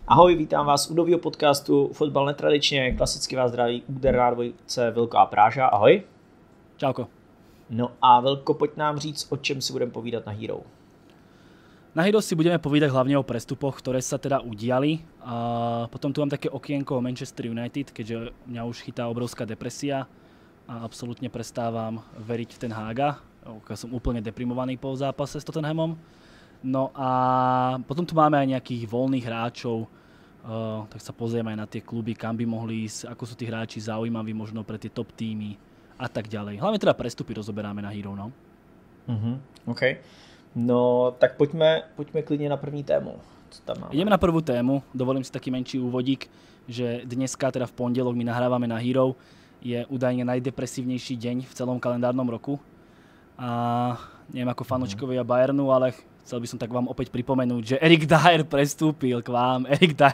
Ahoj, vítám vás u nového podcastu Fotbal netradičně, klasicky vás zdraví úder na dvojce Vilko a Práža, ahoj. Čauko. No a Vilko, pojď nám říct, o čem si budeme povídat na Hero. Na Hero si budeme povídať hlavne o prestupoch, ktoré sa teda udiali. A potom tu mám také okienko o Manchester United, keďže mňa už chytá obrovská depresia a absolútne prestávam veriť v ten Haga. Som úplne deprimovaný po zápase s Tottenhamom. No a potom tu máme aj nejakých voľných hráčov, tak sa pozrieme aj na tie kluby, kam by mohli ísť, ako sú tí hráči zaujímaví možno pre tie top týmy a tak ďalej. Hlavne teda prestupy rozoberáme na Hero, no. OK. No, tak poďme klidne na první tému. Co tam máme? Ideme na prvú tému, dovolím si taký menší úvodík, že dneska, teda v pondelok, my nahrávame na Hero, je údajne najdepresívnejší deň v celom kalendárnom roku. A neviem ako fanúčkovia Bayernu, ale chcel by som tak vám opäť pripomenúť, že Eric Dier prestúpil k vám.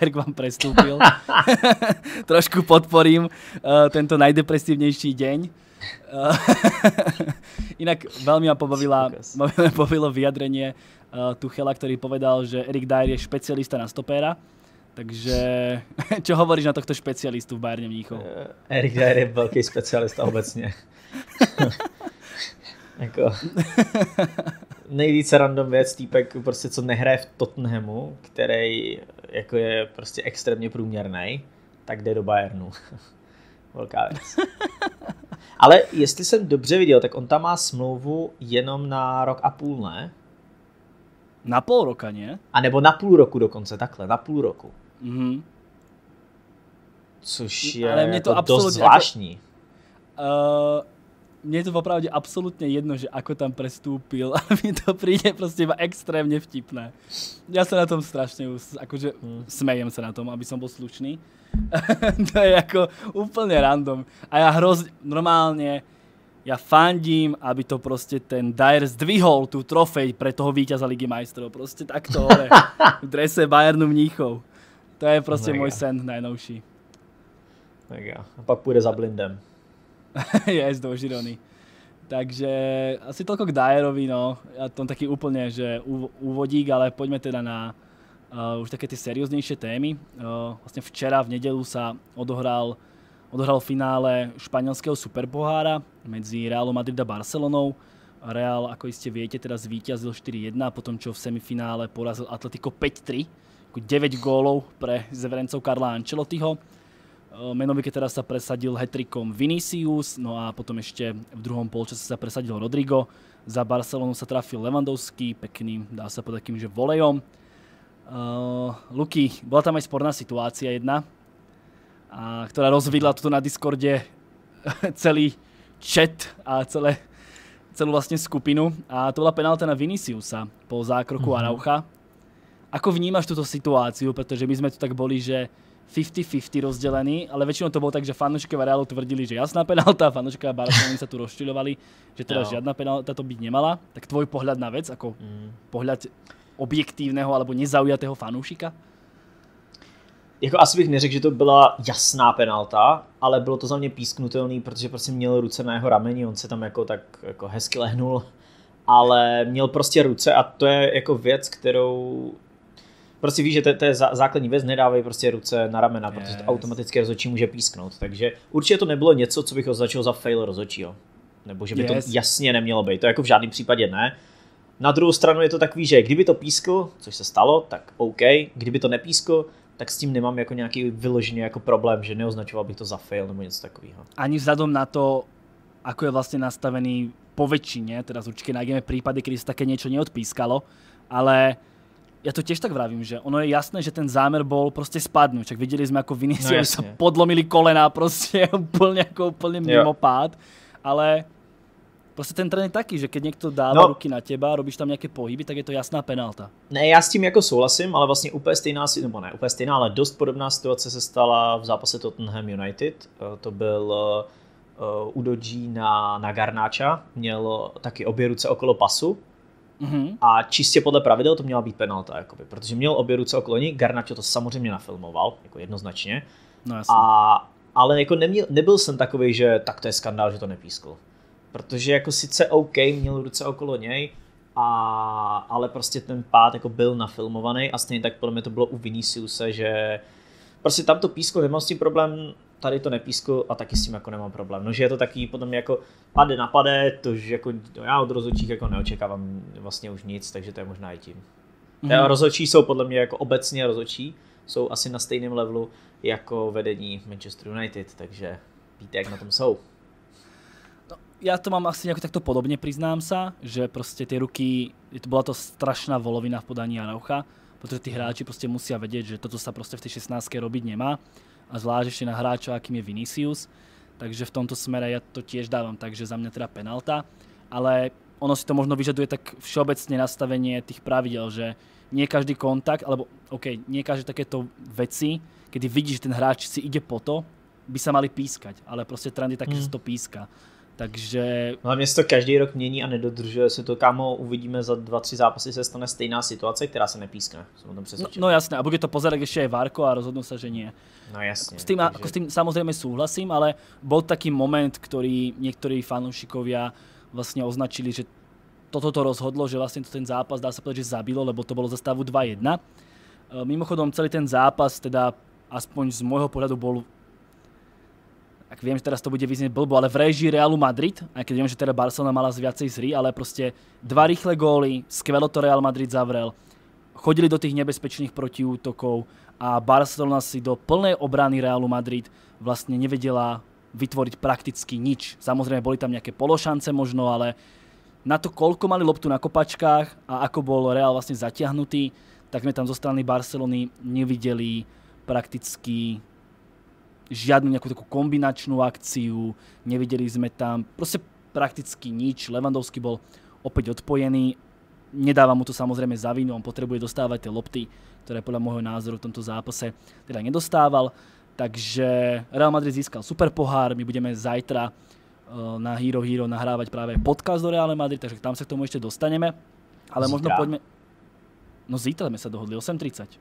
Trošku podporím tento najdepresívnejší deň. Inak veľmi ma pobavilo vyjadrenie Tuchela, ktorý povedal, že Eric Dier je špecialista na stopéra. Takže čo hovoríš na tohto špecialistu v Bayerne Mníchov? Eric Dier je veľký specialista obecně. Jako nejvíce random věc, týpek prostě co nehraje v Tottenhamu, který jako je prostě extrémně průměrný, tak jde do Bayernu. Velká věc. Ale jestli jsem dobře viděl, tak on tam má smlouvu jenom na rok a půl, ne? Na pol roka, nie? A nebo na půl roku dokonce, takhle, na půl roku. Mhm. Což je ale mne to jako dost zvláštní. Mne je to popravde absolútne jedno, že ako tam prestúpil, ale mi to príde proste iba extrémne vtipné. Ja sa na tom strašne, akože smejem sa na tom, aby som bol slušný. To je ako úplne random. A ja normálne, ja fandím, aby to proste ten Dier zdvihol tú trofej pre toho víťaza Ligy majstrov. Proste takto hore. V drese Bayernu Mníchov. To je proste môj sen najnovší. Mega. A pak pôjde za Blindem. Yes, do Žirony. Takže asi toľko k Dierovi, no. Ja tom taký úplne, že úvodík, ale poďme teda na už také tie serióznejšie témy. Vlastne včera v nedeľu sa odohral finále španielského superpohára medzi Realom Madrid a Barcelonou. Real, ako iste viete, teraz zvíťazil 4-1, potom čo v semifinále porazil Atletico 5-3. 9 gólov pre zverencov Carla Ancelottiho. Menovite teraz sa presadil hat-trickom Vinicius, no a potom ešte v druhom polčase sa presadil Rodrigo. Za Barcelonu sa trafil Lewandowski, pekným, dá sa povedať takým, že volejom. Luky, bola tam aj sporná situácia jedna, ktorá rozvidla tuto na Discorde celý chat a celú vlastne skupinu. A to bola penálta na Viniciusa po zákroku Araucha. Ako vnímaš túto situáciu? Pretože my sme tu tak boli, že 50-50 rozdelení, ale väčšinou to bolo tak, že fanúšikovia Realu tvrdili, že jasná penálta, fanúšikovia Barcelony sa tu rozčiľovali, že teda žiadna penálta to byť nemala. Tak tvoj pohľad na vec, ako pohľad objektívneho alebo nezaujatého fanúšika? Jako asi bych neřekl, že to byla jasná penalta, ale bylo to za mě písknutelný, protože prostě měl ruce na jeho rameni, on se tam jako tak jako hezky lehnul, ale měl prostě ruce a to je jako věc, kterou prostě víš, že to je základní věc, nedávají prostě ruce na ramena, protože to automaticky rozhodčí může písknout. Takže určitě to nebylo něco, co bych označil za fail rozhodčího. Nebo že by to jasně nemělo být. To jako v žádném případě ne. Na druhou stranu je to takový, že kdyby to pískl, což se stalo, tak OK. Kdyby to nepískl, tak s tím nemám jako nějaký vyložený jako problém, že neoznačoval bych to za fail nebo něco takového. Ani vzhľadom na to, ako je vlastne nastavený po väčšine, teraz určite nájdeme prípady, kedy sa také niečo neodpískalo, ale ja to tiež tak vravím, že ono je jasné, že ten zámer bol proste spadnúť. Čak videli sme, ako Vinicius sa podlomili kolená proste úplne mimo pád. Ale proste ten trend je taký, že keď niekto dáva ruky na teba, robíš tam nejaké pohyby, tak je to jasná penálta. Ne, já s tím jako souhlasím, ale vlastně úplně stejná, nebo ne úplně stejná, ale dost podobná situace se stala v zápase Tottenham United. To byl útočí na Garnáča, měl taky obě ruce okolo pasu. A čistě podle pravidel to měla být penalta, jakoby, protože měl obě ruce okolo ní, Garnacho to samozřejmě nafilmoval, jako jednoznačně. No jasně. Ale jako nebyl jsem takovej, že tak to je skandál, že to nepískl. Protože jako sice OK, měl ruce okolo něj, ale prostě ten pád jako byl nafilmovaný a stejně tak podle mě to bylo u Viniciuse, že prostě tam to písklo, nemám s tím problém, tady to nepísklo a taky s tím jako nemám problém. No, že je to taky potom jako pade na pade, to jako já od rozhodčích jako neočekávám vlastně už nic, takže to je možná i tím. Rozhodčí jsou podle mě jako obecně rozhodčí, jsou asi na stejném levelu jako vedení Manchester United, takže víte, jak na tom jsou. No, ja to mám asi nejako takto podobne, priznám sa, že proste tie ruky, bola to strašná volovina v podaní Araucha, pretože tí hráči proste musia vedieť, že toto sa proste v tej 16-ke robiť nemá a zvlášť ešte na hráča, akým je Vinicius, takže v tomto smere ja to tiež dávam, takže za mňa teda penálta, ale ono si to možno vyžaduje tak všeobecne nastavenie tých pravidel, že nie každý kontakt, alebo nie každé takéto veci, kedy vidíš, že ten hráč si ide po to, by sa mali pískať, ale proste trend je taký, že to píska. Takže... Hlavně se to každý rok mění a nedodržuje se to, kámo, uvidíme za 2-3 zápasy se stane stejná situace, která se nepískne. Som o tom přesvědčený. No jasné, a bude to pozerať ešte aj Várko a rozhodnú sa, že nie. No jasne. S tým samozrejme súhlasím, ale bol taký moment, ktorý niektorí fanúšikovia vlastne označili, že toto to rozhodlo, že vlastne to ten zápas, dá sa povedať, že zabilo, lebo to bolo za stavu 2-1. Mimochodom, celý ten zápas, teda aspoň z môjho pohľadu bol, ak viem, že teraz to bude vyznieť blbo, ale v réžii Realu Madrid, aj keď viem, že teda Barcelona mala z viacej zry, ale proste 2 rýchle góly, skvelo to Real Madrid zavrel, chodili do tých nebezpečných protiútokov a Barcelona si do plnej obrany Realu Madrid vlastne nevedela vytvoriť prakticky nič. Samozrejme, boli tam nejaké pološance možno, ale na to, koľko mali loptu na kopačkách a ako bol Real vlastne zatiahnutý, tak sme tam zo strany Barcelony nevideli prakticky žiadnu nejakú takú kombinačnú akciu, nevideli sme tam proste prakticky nič. Lewandowski bol opäť odpojený, nedáva mu to samozrejme za vinu, on potrebuje dostávať tie lopty, ktoré podľa môjho názoru v tomto zápase teda nedostával. Takže Real Madrid získal super pohár, my budeme zajtra na Hero Hero nahrávať práve podcast do Real Madrid, takže tam sa k tomu ešte dostaneme. Ale možno poďme... No zítra sme sa dohodli, 8:30.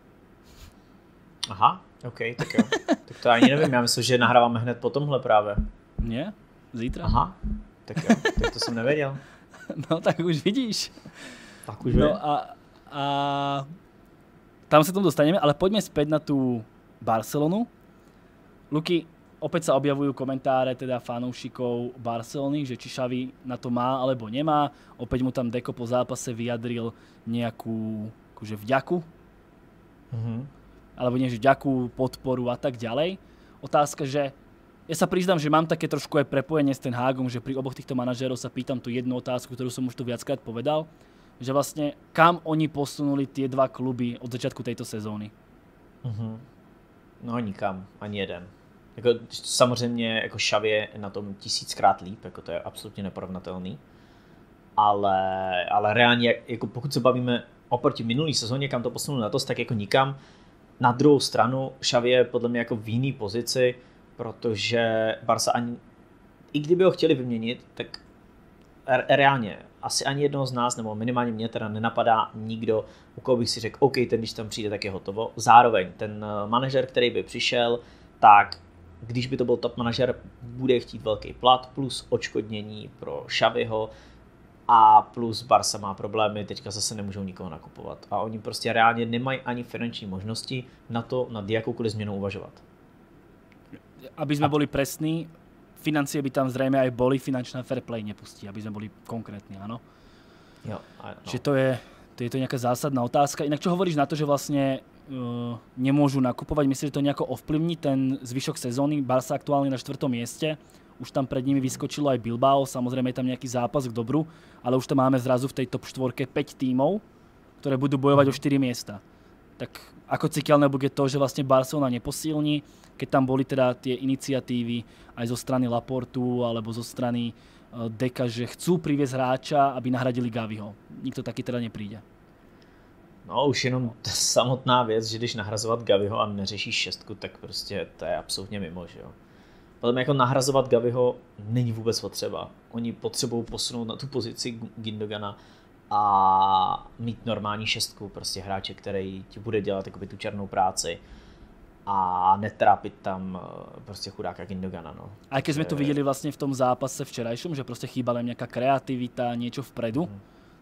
Aha, OK, tak jo. Tak to ani nevím, já myslím, že nahráváme hned po tomhle právě. Nie? Zítra? Aha, tak jo, tak to jsem nevěděl. No tak už vidíš. Tak už vím. No a tam sa tomu dostaneme, ale poďme späť na tú Barcelonu. Luky, opäť sa objavujú komentáre teda fanúšikov Barcelony, že či Xavi na to má alebo nemá. Opäť mu tam Deco po zápase vyjadril nejakú akože vďaku. Alebo nie, že vďaku, podporu a tak ďalej. Otázka, že ja sa priznám, že mám také trošku aj prepojenie s Ten Hagom, že pri oboch týchto manažérov sa pýtam tú jednu otázku, ktorú som už tu viackrát povedal, že vlastne kam oni posunuli tie dva kluby od začiatku tejto sezóny? No nikam, ani jeden. Jako, samozřejmě jako Xavi je na tom 1000krát líp, jako to je absolutně neporovnatelný. Ale reálně, jako pokud se bavíme oproti minulý sezóně, kam to posunul letos, tak jako nikam. Na druhou stranu Xavi je podle mě jako v jiný pozici, protože Barca ani, i kdyby ho chtěli vyměnit, tak reálně asi ani jednoho z nás, nebo minimálně mě teda nenapadá nikdo, u koho bych si řekl, OK, ten když tam přijde, tak je hotovo. Zároveň ten manažer, který by přišel, tak když by to byl top manažer, bude chtít velký plat plus odškodnění pro Xaviho a plus Barca má problémy, teďka zase nemůžou nikoho nakupovat. A oni prostě reálně nemají ani finanční možnosti na to, nad jakoukoliv změnou uvažovat. Aby sme boli presní, financie by tam zrejme aj boli, finančná fair play nepustí, aby sme boli konkrétni, áno? Jo, Čiže to je nejaká zásadná otázka. Inak čo hovoríš na to, že vlastne nemôžu nakupovať, myslíš, že to nejako ovplyvní ten zvyšok sezóny? Barca aktuálne na 4. mieste, už tam pred nimi vyskočilo aj Bilbao, samozrejme je tam nejaký zápas k dobru, ale už tam máme zrazu v tej top 4 5 tímov, ktoré budú bojovať o 4 miesta. Tak ako citeľné bude to, že vlastne Barcelona neposilní, keď tam boli teda tie iniciatívy aj zo strany Laportu alebo zo strany Deka, že chcú priviesť hráča, aby nahradili Gaviho. Nikto taky teda nepríde. No už jenom samotná věc, že když nahrazovat Gaviho a neřešíš šestku, tak prostě to je absolutně mimo, že jo. Potom jako nahrazovat Gaviho není vůbec potřeba. Oni potřebují posunout na tu pozici Gündogana a mít normální šestku, prostě hráče, který ti bude dělat jakoby tu černou práci a netrápit tam prostě chudáka Gündogana, no. Aj keď sme to videli vlastne v tom zápase včerajšom, že proste chýbala nejaká kreativita, niečo vpredu,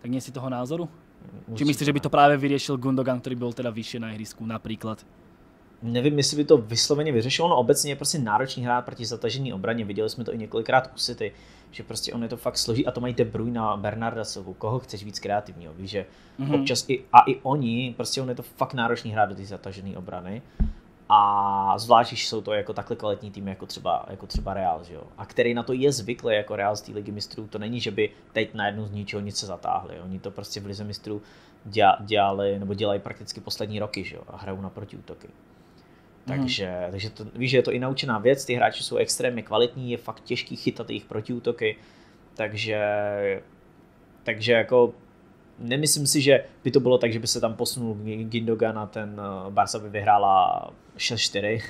Tak nie si toho názoru? Určitě. Či myslíš, že by to právě vyriešil Gundogan, který byl teda vyššie na ihrisku například? Nevím, jestli by to vysloveně vyřešilo, no obecně je prostě náročný hrát proti zatažený obraně, viděli jsme to i několikrát u City, že prostě on je to fakt složí a to mají De Bruyne a Bernarda Silvu, koho chceš víc kreativního, víš, že občas i oni, prostě on je to fakt náročný hrát do té zatažené obrany a zvlášť, když jsou to jako takhle kvalitní týmy jako třeba Real, že jo, a který na to je zvyklý jako Real z té ligy mistrů, to není, že by teď najednou z ničeho nic se zatáhli, oni to prostě v lize mistrů dělali nebo dělají prakticky poslední roky, že jo, a hrajou na protiútoky. Takže to, víš, že je to i naučená věc, ty hráči jsou extrémně kvalitní, je fakt těžký chytat jejich protiútoky, takže jako nemyslím si, že by to bylo tak, že by se tam posunul Gundogan a ten Barca by vyhrála 6-4,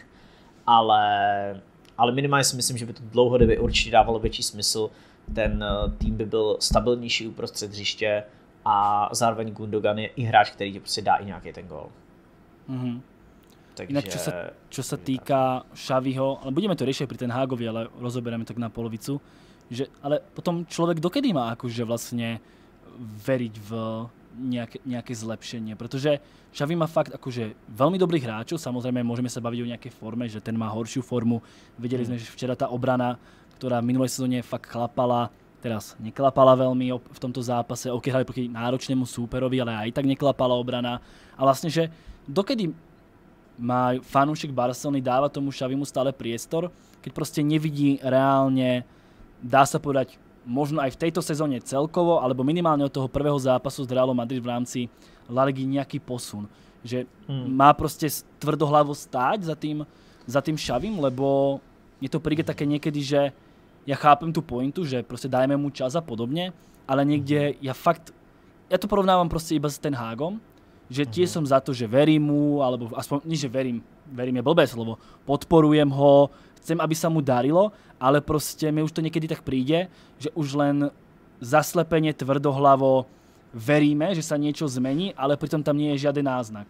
ale minimálně si myslím, že by to dlouhodobě určitě dávalo větší smysl, ten tým by byl stabilnější uprostřed hřiště a zároveň Gundogan je i hráč, který ti prostě dá i nějaký ten gól. Takže, inak čo sa týka Xaviho, ale budeme to riešiť pri ten Hágovi, ale rozoberieme tak na polovicu, že ale potom človek dokedy má akože vlastne veriť v nejaké zlepšenie, pretože Xavi má fakt akože veľmi dobrých hráčov, samozrejme môžeme sa baviť o nejakej forme, že ten má horšiu formu, videli sme, že včera tá obrana, ktorá v minulej sezóne fakt chlapala, teraz neklapala veľmi v tomto zápase, hrali proti náročnému súperovi, ale aj tak neklapala obrana a vlastne, že dokedy má fanúšik Barcelony dáva tomu Xavimu stále priestor, keď proste nevidí reálne, dá sa povedať, možno aj v tejto sezóne celkovo, alebo minimálne od toho prvého zápasu s Realom Madrid v rámci La Ligy nejaký posun. Že má proste tvrdohlavo stáť za tým Xavim, lebo je to príde také niekedy, že ja chápem tú pointu, že proste dajme mu čas a podobne, ale niekde ja to porovnávam proste iba s Ten Hagom, že tiež som za to, že verím mu, alebo aspoň nie, že verím je blbé slovo, podporujem ho, chcem, aby sa mu darilo, ale proste mi už to niekedy tak príde, že už len zaslepenie tvrdohlavo veríme, že sa niečo zmení, ale pritom tam nie je žiaden náznak.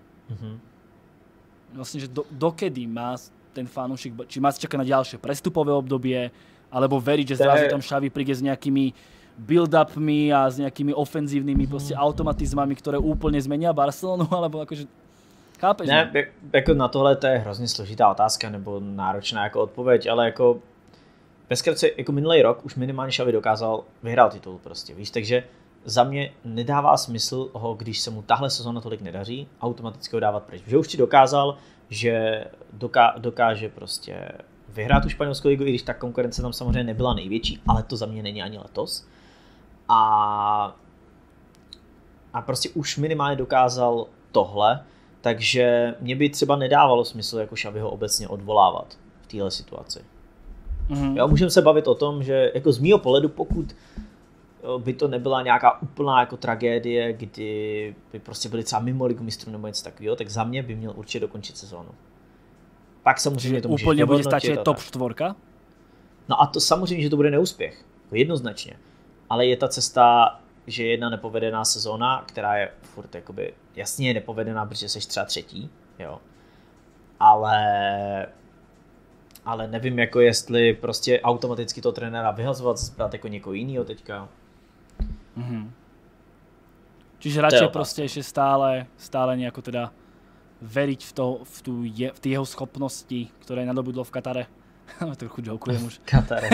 Vlastne, že dokedy má ten fanúšik, či má sa čakať na ďalšie prestupové obdobie, alebo veriť, že zrazu tam Xavi príde s nejakými build-upmi a s nejakými ofenzívnymi prostě automatizmami, ktoré úplne zmenia Barcelonu, alebo akože chápeš? Ne, jako na tohle to je hrozně složitá otázka, nebo náročná jako odpověď, ale jako bezkrátce, jako minulý rok už minimálně Xavi dokázal vyhrát titul prostě, víš, takže za mě nedává smysl ho, když se mu tahle sezóna tolik nedaří, automaticky ho dávat pryč. Že už ti dokázal, že dokáže prostě vyhrát tu španělskou ligu, i když ta konkurence tam samozřejmě nebyla největší, ale to za mě není ani letos. A prostě už minimálně dokázal tohle, takže mě by třeba nedávalo smysl jako Xaviho obecně odvolávat v téhle situaci. Jo, můžeme se bavit o tom, že jako z mýho pohledu, pokud by to nebyla nějaká úplná jako tragédie, kdy by prostě byli třeba mimo ligu mistrů nebo něco takového, tak za mě by měl určitě dokončit sezónu. Pak samozřejmě to můžeš úplně bude stačit top 4? No a to samozřejmě, že to bude neúspěch, jednoznačně. Ale je ta cesta, že jedna nepovedená sezóna, která je furt jakoby jasně nepovedená, protože jsi třeba třetí, jo. Ale nevím, jako jestli prostě automaticky toho trenéra vyhazovat, zbrát jako někoho jinýho teďka. Čiže radšej prostě ještě stále nejako teda veriť v ty jeho schopnosti, ktoré nadobudlo v Katare. Trochu jokujem už. Katare.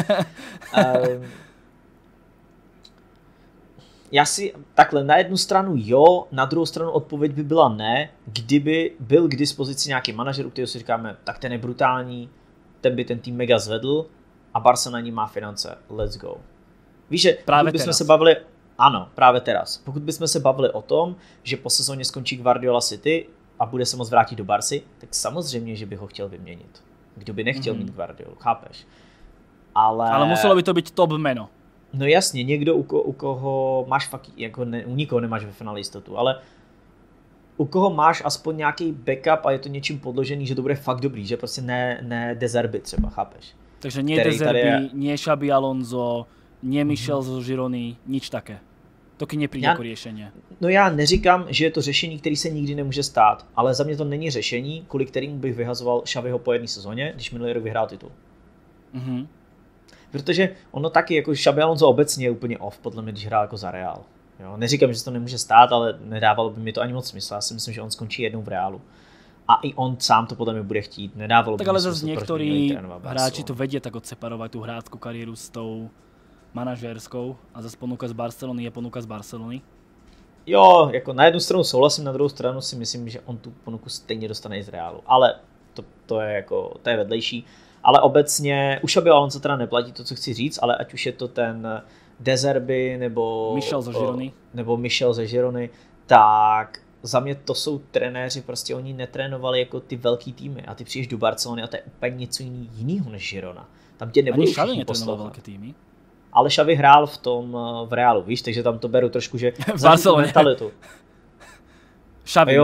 Já si takhle na jednu stranu jo, na druhou stranu odpověď by byla ne, kdyby byl k dispozici nějaký manažer, u kterého si říkáme, tak ten je brutální, ten by ten tým mega zvedl a Barca na ní má finance, let's go. Víš, že právě pokud bychom se bavili, ano, právě teraz, pokud bychom se bavili o tom, že po sezóně skončí Guardiola City a bude se moc vrátit do Barcy, tak samozřejmě, že by ho chtěl vyměnit. Kdo by nechtěl mít Guardiolu, chápeš? Ale muselo by to být top jméno. No jasně, někdo, u koho máš fakt, jako u nikoho nemáš ve finále jistotu, ale u koho máš aspoň nějaký backup a je to něčím podložený, že to bude fakt dobrý, že prostě ne De Zerbi třeba, chápeš? Takže nie De Zerbi, nie Xabi Alonso, nie Michel zo Girony, nič také. To keď nepríde jako řešení. No já neříkám, že je to řešení, který se nikdy nemůže stát, ale za mě to není řešení, kvůli kterým bych vyhazoval Xaviho po jedné sezóně, když minulý rok vyhrál titul. Protože ono taky, jako Xabi Alonso obecně je úplně off, podle mě, když hrál jako za Real. Jo? Neříkám, že se to nemůže stát, ale nedávalo by mi to ani moc smysl. Já si myslím, že on skončí jednou v Reálu. A i on sám to podle mě bude chtít. Nedávalo tak by ale smysl, zase niektorí hráči to vedia tak odseparovať tú hráčskú kariéru s tou manažérskou a zase ponuka z Barcelony je ponuka z Barcelony. Jo, jako na jednu stranu souhlasím, na druhou stranu si myslím, že on tu ponuku stejně dostane i z Reálu. Ale to je vedlejší. Ale obecně, už aby Alonso teda neplatí to, co chci říct, ale ať už je to ten De Zerbi nebo Michel ze Girony, tak za mě to jsou trenéři, prostě oni netrénovali jako ty velký týmy a ty přijdeš do Barcelony a to je úplně něco jiného než Girona. Tam tě nebudou všichni poslouchat. Ale Xavi hrál v Reálu, víš, takže tam to beru trošku, že za tu mentalitu. Xavi,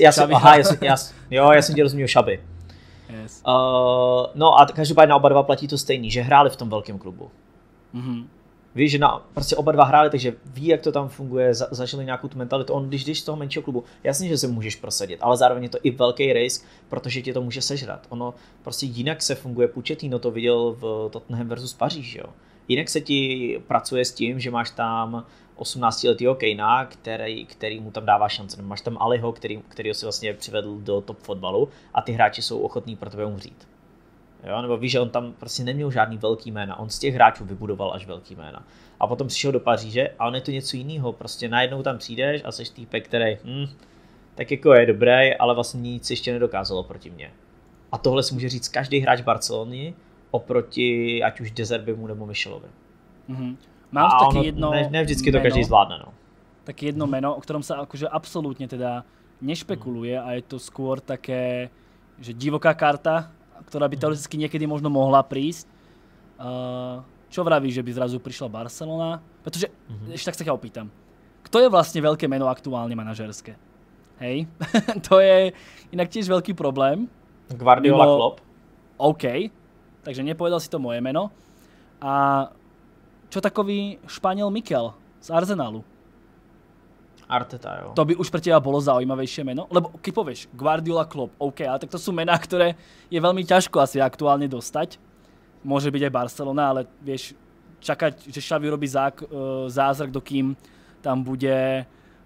já jsem tě rozuměl Xavi. Yes. No a každopádně na oba dva platí to stejný, že hráli v tom velkém klubu. Mm-hmm. Víš, že prostě oba dva hráli, takže ví, jak to tam funguje, zažili nějakou tu mentalitu. On, když z toho menšího klubu, jasně, že se můžeš prosadit, ale zároveň je to i velký risk, protože tě to může sežrat. Ono prostě jinak se funguje. Pochettino to viděl v Tottenham versus Paříž, jo. Jinak se ti pracuje s tím, že máš tam 18letýho Kanea, který mu tam dává šance. Máš tam Aliho, kterýho si vlastně přivedl do top fotbalu a ty hráči jsou ochotní pro tebe umřít. Jo, nebo víš, že on tam prostě neměl žádný velký jména, on z těch hráčů vybudoval až velký jména. A potom přišel do Paříže a on je to něco jiného, prostě najednou tam přijdeš a seš týpek, který tak jako je dobrý, ale vlastně nic ještě nedokázalo proti mně. A tohle si může říct každý hráč Barcelony oproti ať už De Zerbimu nebo Michelovi. Mm-hmm. Mám to taky jedno ne vždycky to každý zvládne, no. Také jedno meno, o ktorom sa akože absolútne teda nešpekuluje a je to skôr také, že divoká karta, ktorá by teoreticky niekedy možno mohla prísť. Čo vravíš, že by zrazu prišla Barcelona? Pretože, ešte tak sa ťa opýtam, kto je vlastne veľké meno aktuálne manažerské? Hej? To je inak tiež veľký problém. Guardiola, Klopp. OK, takže nepovedal si to moje meno. A čo takový Španiel Mikel z Arsenalu? Arteta, jo. To by už pre teba bolo zaujímavejšie meno? Lebo keď povieš Guardiola, Klopp, OK, ale tak to sú mená, ktoré je veľmi ťažko asi aktuálne dostať. Môže byť aj Barcelona, ale vieš, čakať, že Xavi robí zázrak, dokým tam bude...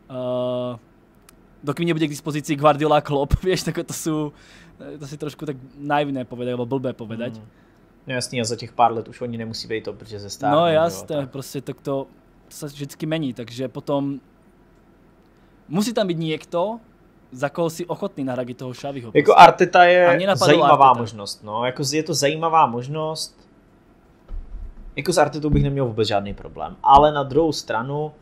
dokým nebude k dispozícii Guardiola, Klopp, vieš, tak to sú... To si trošku tak naivné povedať, alebo blbé povedať. No jasný, a za těch pár let už oni nemusí být to, protože ze stárnou. No jasné, prostě tak to sa vždycky mení, takže potom musí tam byť niekto, za koho si ochotný nahradit toho Xaviho. Jako Arteta je zajímavá možnost, no, jako je to zajímavá možnost. Jako s Artetou bych neměl vůbec žádný problém, ale na druhou stranu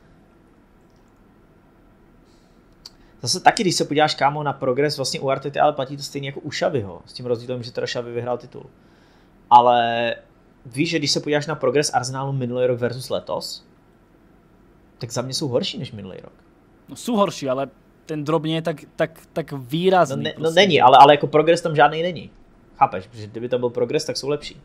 zase taky, když se podíváš, kámo, na progres vlastně u Artety, ale platí to stejně jako u Xaviho, s tím rozdílem, že teda Xavi vyhrál titul. Ale víš, že když se podíváš na progres Arsenalu minulý rok versus letos, tak za mě jsou horší než minulý rok. No jsou horší, ale ten drop nie je tak výrazný. No není, ale jako progres tam žádný není. Chápeš, protože kdyby tam byl progres, tak jsou lepší.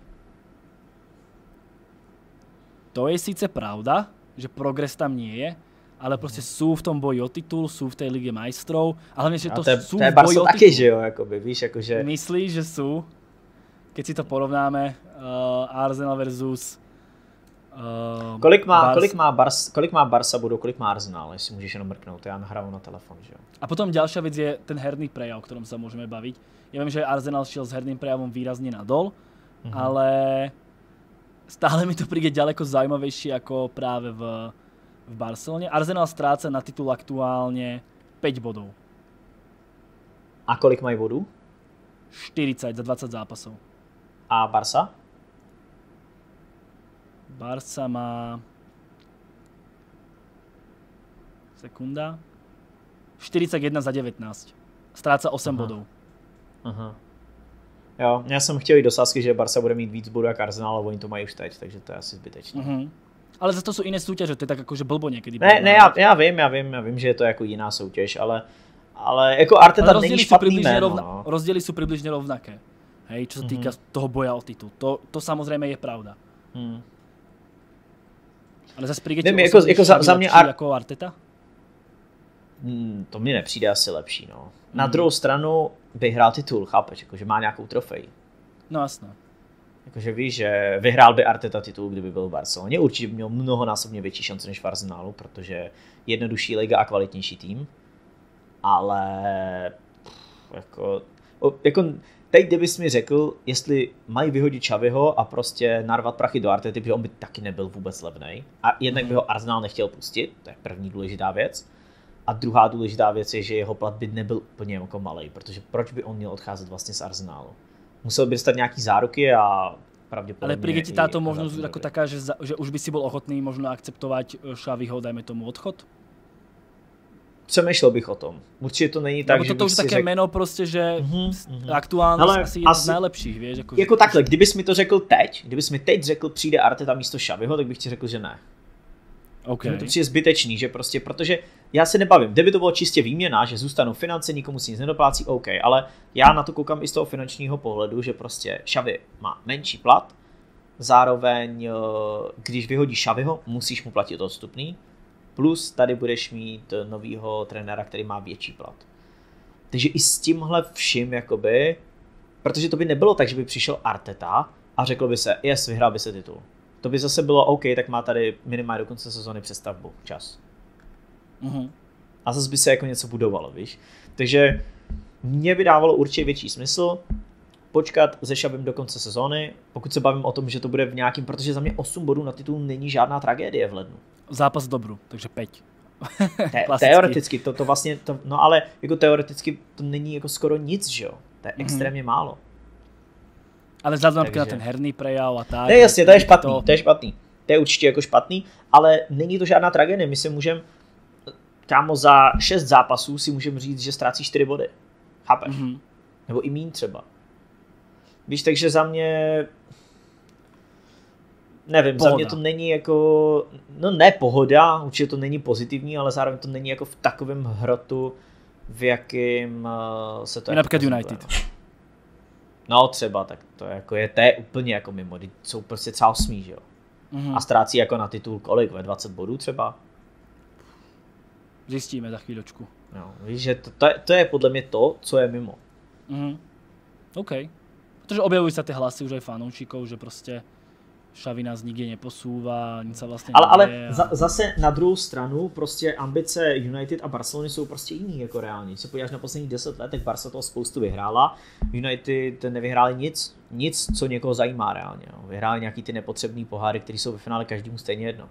To je síce pravda, že progres tam nie je, ale prostě sú v tom boji o titul, sú v tej Lige majstrov, a hlavne, že to sú v boji o titul. Taky, že jo, jakoby, víš, jakože... Myslíš, že sú? Keď si to porovnáme, Arsenal versus kolik má Barca budou, kolik má Arsenal, jestli můžeš jenom mrknout, já nahrávám na telefon, že jo. A potom ďalšia vec je ten herný prejav, o ktorom sa môžeme baviť. Ja viem, že Arsenal šiel s herným prejavom výrazne nadol, ale stále mi to príde ďaleko zaujímavejšie ako práve v Barcelone. Arsenal stráca na titul aktuálne 5 bodov. A kolik mají bodů? 40 za 20 zápasov. A Barca? Barca má... Sekunda. 41 za 19. Stráca 8 bodů. Aha. Jo, já jsem chtěl jít do sázky, že Barca bude mít víc bodů jak Arsenal, ale oni to mají už teď, takže to je asi zbytečné. Ale zase to jsou jiné soutěže, to je tak jakože blbo někdy. Ne, já vím, že je to jako jiná soutěž, ale jako Arteta není špatný jméno. Rozdiely jsou přibližně rovnaké. Hej, čo sa týka toho boja o titul. To samozrejme je pravda. Ale zase príde ti jako za mě jako Arteta? To mi nepřijde asi lepší, no. Na druhou stranu vyhrál titul, chápeš, jako, že má nějakou trofej. No jasné. Jakože víš, že vyhrál by Arteta titul, kdyby byl v Barceloně. Určitě by měl mnohonásobně větší šance než v Arsenalu, protože jednodušší liga a kvalitnější tým. Ale jako teď, kdybys mi řekl, jestli mají vyhodit Xaviho a prostě narvat prachy do Artety, protože on by taky nebyl vůbec levnej. A jednak by ho Arsenal nechtěl pustit, to je první důležitá věc. A druhá důležitá věc je, že jeho plat by nebyl úplně jako malej, protože proč by on měl odcházet vlastně z Arsenalu? Musel by dostat nějaký záruky a pravděpodobně... Ale príde ti táto možnosť ako taká, že už by si bol ochotný možno akceptovať Xaviho, dajme tomu, odchod? Přemýšlel bych o tom. Určitě to není tak, že to už bych také řekl... jméno prostě, že aktuálně asi jeden z nejlepších, víš? Jako takhle, kdybys mi to řekl teď, kdybys mi teď řekl, přijde Arteta místo Xaviho, tak bych ti řekl, že ne. Okay. Že to přijde zbytečný, že prostě, protože já se nebavím, kdyby to bylo čistě výměna, že zůstanou finance, nikomu si nic nedoplácí, OK, ale já na to koukám i z toho finančního pohledu, že prostě Xavi má menší plat, zároveň, když vyhodíš Xaviho, musíš mu platit odstupný, plus tady budeš mít novýho trenéra, který má větší plat. Takže i s tímhle vším, jakoby, protože to by nebylo tak, že by přišel Arteta a řeklo by se, vyhrál by se titul. To by zase bylo OK, tak má tady minimálně do konce sezóny přestavbu, čas. A zase by se jako něco budovalo, víš. Takže mě by dávalo určitě větší smysl počkat se Xavim do konce sezóny, pokud se bavím o tom, že to bude v nějakým, protože za mě 8 bodů na titul není žádná tragédie v lednu. Zápas dobru, takže 5. Teoreticky, to vlastně, no ale jako teoreticky to není jako skoro nic, že jo. To je extrémně málo. Ale vzhledem na ten herný prejav a tak. Ne, jasně, to je špatný. To je určitě jako špatný, ale není to žádná tragédie. My si můžeme, kámo, za 6 zápasů si můžeme říct, že ztrácí 4 body. Chápeš? Nebo i míň třeba. Víš, takže za mě, nevím, pohoda. Za mě to není jako, no ne pohoda, určitě to není pozitivní, ale zároveň to není jako v takovém hrotu, v jakým se to... Například United. No třeba, tak to je úplně jako mimo, jsou prostě třeba 8, že jo. A ztrácí jako na titul kolik, 20 bodů třeba? Zjistíme za chvíľočku. No, víš, že to je podle mě to, co je mimo. OK. Protože objevují se ty hlasy už aj fanoušikov, že prostě Xavi nás nikde neposúva, nic sa vlastne ale zase na druhou stranu prostě ambice United a Barcelony jsou prostě jiný jako reálně. Když se podíváš na posledních 10 let, tak Barca toho spoustu vyhrála. United nevyhráli nic, co někoho zajímá reálně. No. Vyhráli nějaký ty nepotřebný poháry, které jsou ve finále každému stejně jedno.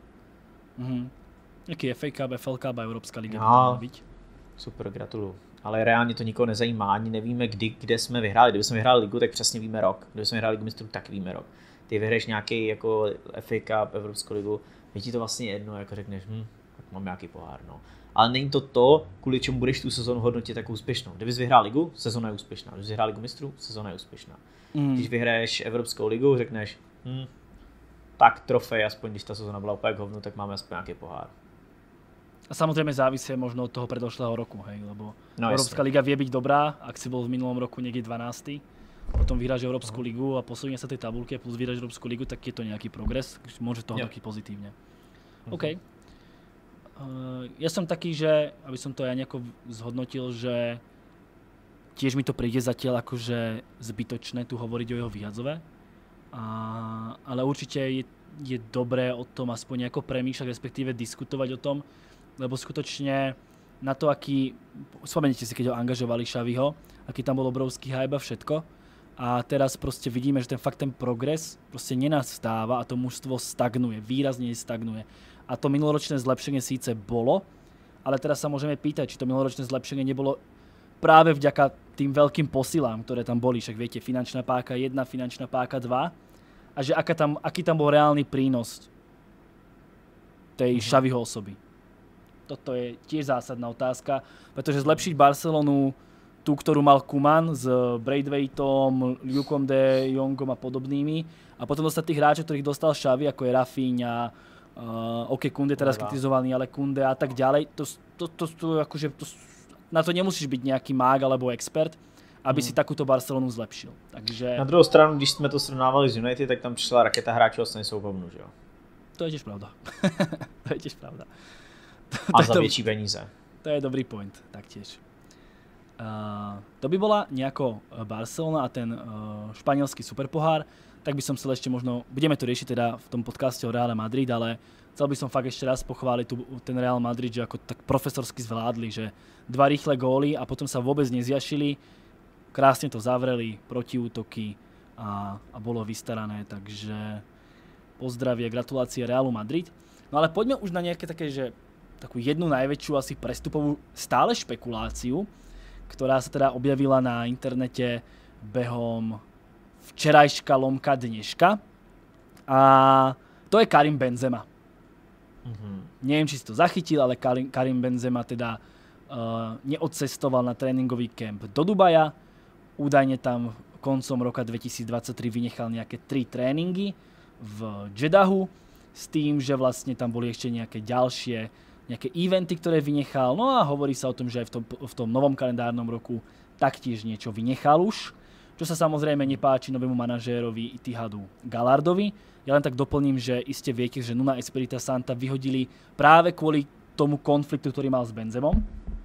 Jaký FA Cup, FL Cup a Evropská liga by to být? Super, gratuluju. Ale reálně to nikoho nezajímá, ani nevíme, kde jsme vyhráli. Kdyby jsme vyhráli ligu, tak přesně víme rok. Kdyby jsme vyhráli ligu mistrů, tak víme rok. Ty vyhraješ nějaký jako FA Cup, Evropskou ligu, je ti to vlastně jedno, jako řekneš, tak mám nějaký pohár, no. Ale není to, kvůli čemu budeš tu sezonu hodnotit jako úspěšnou. Kdybys vyhrál ligu, sezona je úspěšná. Když vyhrál ligu mistrů, sezona je úspěšná. Když vyhraješ Evropskou ligu, řekneš, tak trofej, aspoň když ta sezona byla úplně hovno, tak máme aspoň nějaký pohár. A samozrejme závisí možno od toho predošlého roku, hej, lebo Európska liga vie byť dobrá, ak si bol v minulom roku niekde 12. Potom vyhráš Európsku ligu a posunie sa tej tabulke, plus vyhráš Európsku ligu, tak je to nejaký progres, môže to hodnotiť pozitívne. OK. Ja som taký, že, aby som to ja nejako zhodnotil, že tiež mi to príde zatiaľ akože zbytočné tu hovoriť o jeho vyhadzove, ale určite je dobré o tom aspoň nejako premýšľať, respektíve diskutovať o tom, lebo skutočne na to, aký, spomeniete si, keď ho angažovali Xaviho, aký tam bol obrovský hype a všetko. A teraz proste vidíme, že ten progres proste nenastáva a to mužstvo stagnuje, výrazne stagnuje. A to minuloročné zlepšenie síce bolo, ale teraz sa môžeme pýtať, či to minuloročné zlepšenie nebolo práve vďaka tým veľkým posilám, ktoré tam boli. Však viete, finančná páka 1, finančná páka 2. A že aký tam bol reálny prínos tej Xaviho osoby. Toto je tiež zásadná otázka, pretože zlepšiť Barcelonu, tú, ktorú mal Koeman s Braithwaitom, Lukom de Jongom a podobnými, a potom dostať tých hráčov, ktorých dostal Xavi, ako je Rafinha, Koundé teraz kritizovaný, ale Koundé a tak ďalej, na to nemusíš byť nejaký mág alebo expert, aby si takúto Barcelonu zlepšil. Takže... Na druhou stranu, když jsme to srovnávali s United, tak tam přišla raketa hráčů a s nejsou povnu, že jo? To je tiež pravda. A za větší peníze. To je dobrý point, taktiež. To by bola nejako Barcelona a ten španielský superpohár, tak by som chcel ešte možno, budeme to riešiť teda v tom podcaste o Reále Madrid, ale chcel by som fakt ešte raz pochváliť ten Real Madrid, že ako tak profesorsky zvládli, že 2 rýchle góly a potom sa vôbec nezjašili, krásne to zavreli, protiútoky a bolo vystarané, takže pozdravie, gratulácie Realu Madrid. No ale poďme už na nejaké také, že takú jednu najväčšiu asi prestupovú stále špekuláciu, ktorá sa teda objavila na internete behom včerajška lomka dneška. A to je Karim Benzema. Neviem, či si to zachytil, ale Karim Benzema teda neodcestoval na tréningový kemp do Dubaja. Údajne tam koncom roka 2023 vynechal nejaké 3 tréningy v Jeddahu s tým, že vlastne tam boli ešte nejaké eventy, ktoré vynechal. No a hovorí sa o tom, že aj v tom novom kalendárnom roku taktiež niečo vynechal už, čo sa samozrejme nepáči novému manažérovi Itihadu Gallardovi. Ja len tak doplním, že iste viete, že Nuno Espirita Santa vyhodili práve kvôli tomu konfliktu, ktorý mal s Benzemom.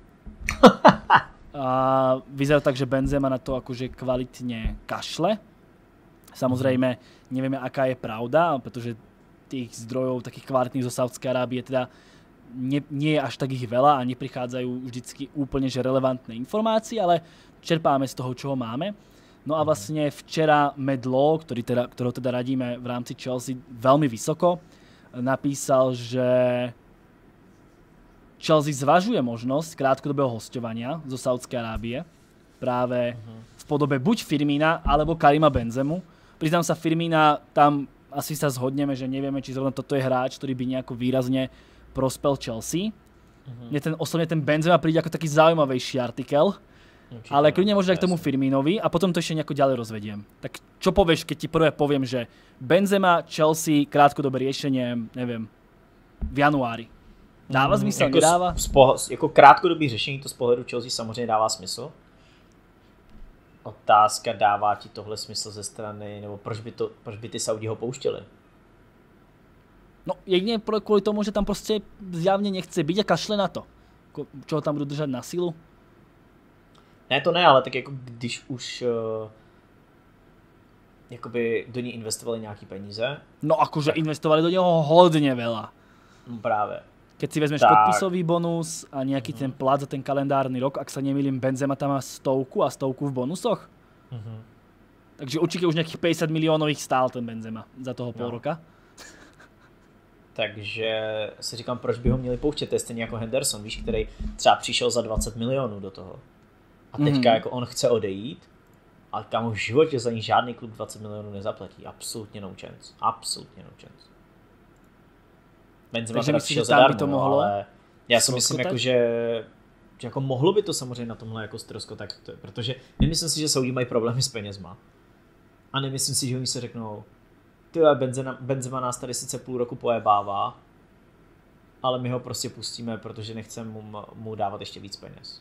A vyzerá tak, že Benzema na to akože kvalitne kašle. Samozrejme, nevieme, aká je pravda, pretože tých zdrojov takých kvalitných zo Saúdskej Arábie teda nie je až tak ich veľa a neprichádzajú vždycky úplne že relevantné informácie, ale čerpáme z toho, čo máme. No a vlastne včera Matt Law, ktorého teda radíme v rámci Chelsea veľmi vysoko, napísal, že Chelsea zvažuje možnosť krátkodobého hosťovania zo Saúdskej Arábie práve v podobe buď Firmína alebo Karima Benzemu. Priznám sa, Firmína, tam asi sa zhodneme, že nevieme, či zrovna toto je hráč, ktorý by nejako výrazne prospel Chelsea. Mne osobne ten Benzema príde ako taký zaujímavejší artikel, ale kľudne možno aj k tomu Firmínovi a potom to ešte nejako ďalej rozvediem. Tak čo povieš, keď ti prvé poviem, že Benzema, Chelsea, krátkodobé riešenie, neviem, v januári. Dává zmysel, nedává? Jako krátkodobý řešení to z pohledu Chelsea samozřejmě dává smysl. Otázka, dává ti tohle smysl ze strany, nebo proč by ty Saudi ho pouštěli? No jedine kvôli tomu, že tam proste zjavne nechce byť a kašle na to. Čo ho tam budú držať na silu? Ne, to ne, ale tak jako když už jakoby do ní investovali nějaký peníze. No akože investovali do neho hodne veľa. No právě. Keď si vezmeš podpisový bonus a nejaký ten plat za ten kalendárny rok, ak sa nemýlim, Benzema tam má 100 a 100 v bonusoch. Takže určite už nejakých 50 miliónov ich stál ten Benzema za toho pol roka. Takže si říkám, proč by ho měli pouštět, to je stejně jako Henderson, víš, který třeba přišel za 20 milionů do toho. A teďka jako on chce odejít, ale kam v životě za ní žádný klub 20 milionů nezaplatí. Absolutně no chance. Absolutně no chance. Benzema teda přišel zadarmo, ale já si myslím, jako, že jako mohlo by to samozřejmě na tomhle jako ztroskotat, protože nemyslím si, že Saudi mají problémy s penězma. A nemyslím si, že oni se řeknou, Benzema nás tady sice půl roku pojebává, ale my ho prostě pustíme, protože nechceme mu dávat ještě víc peněz.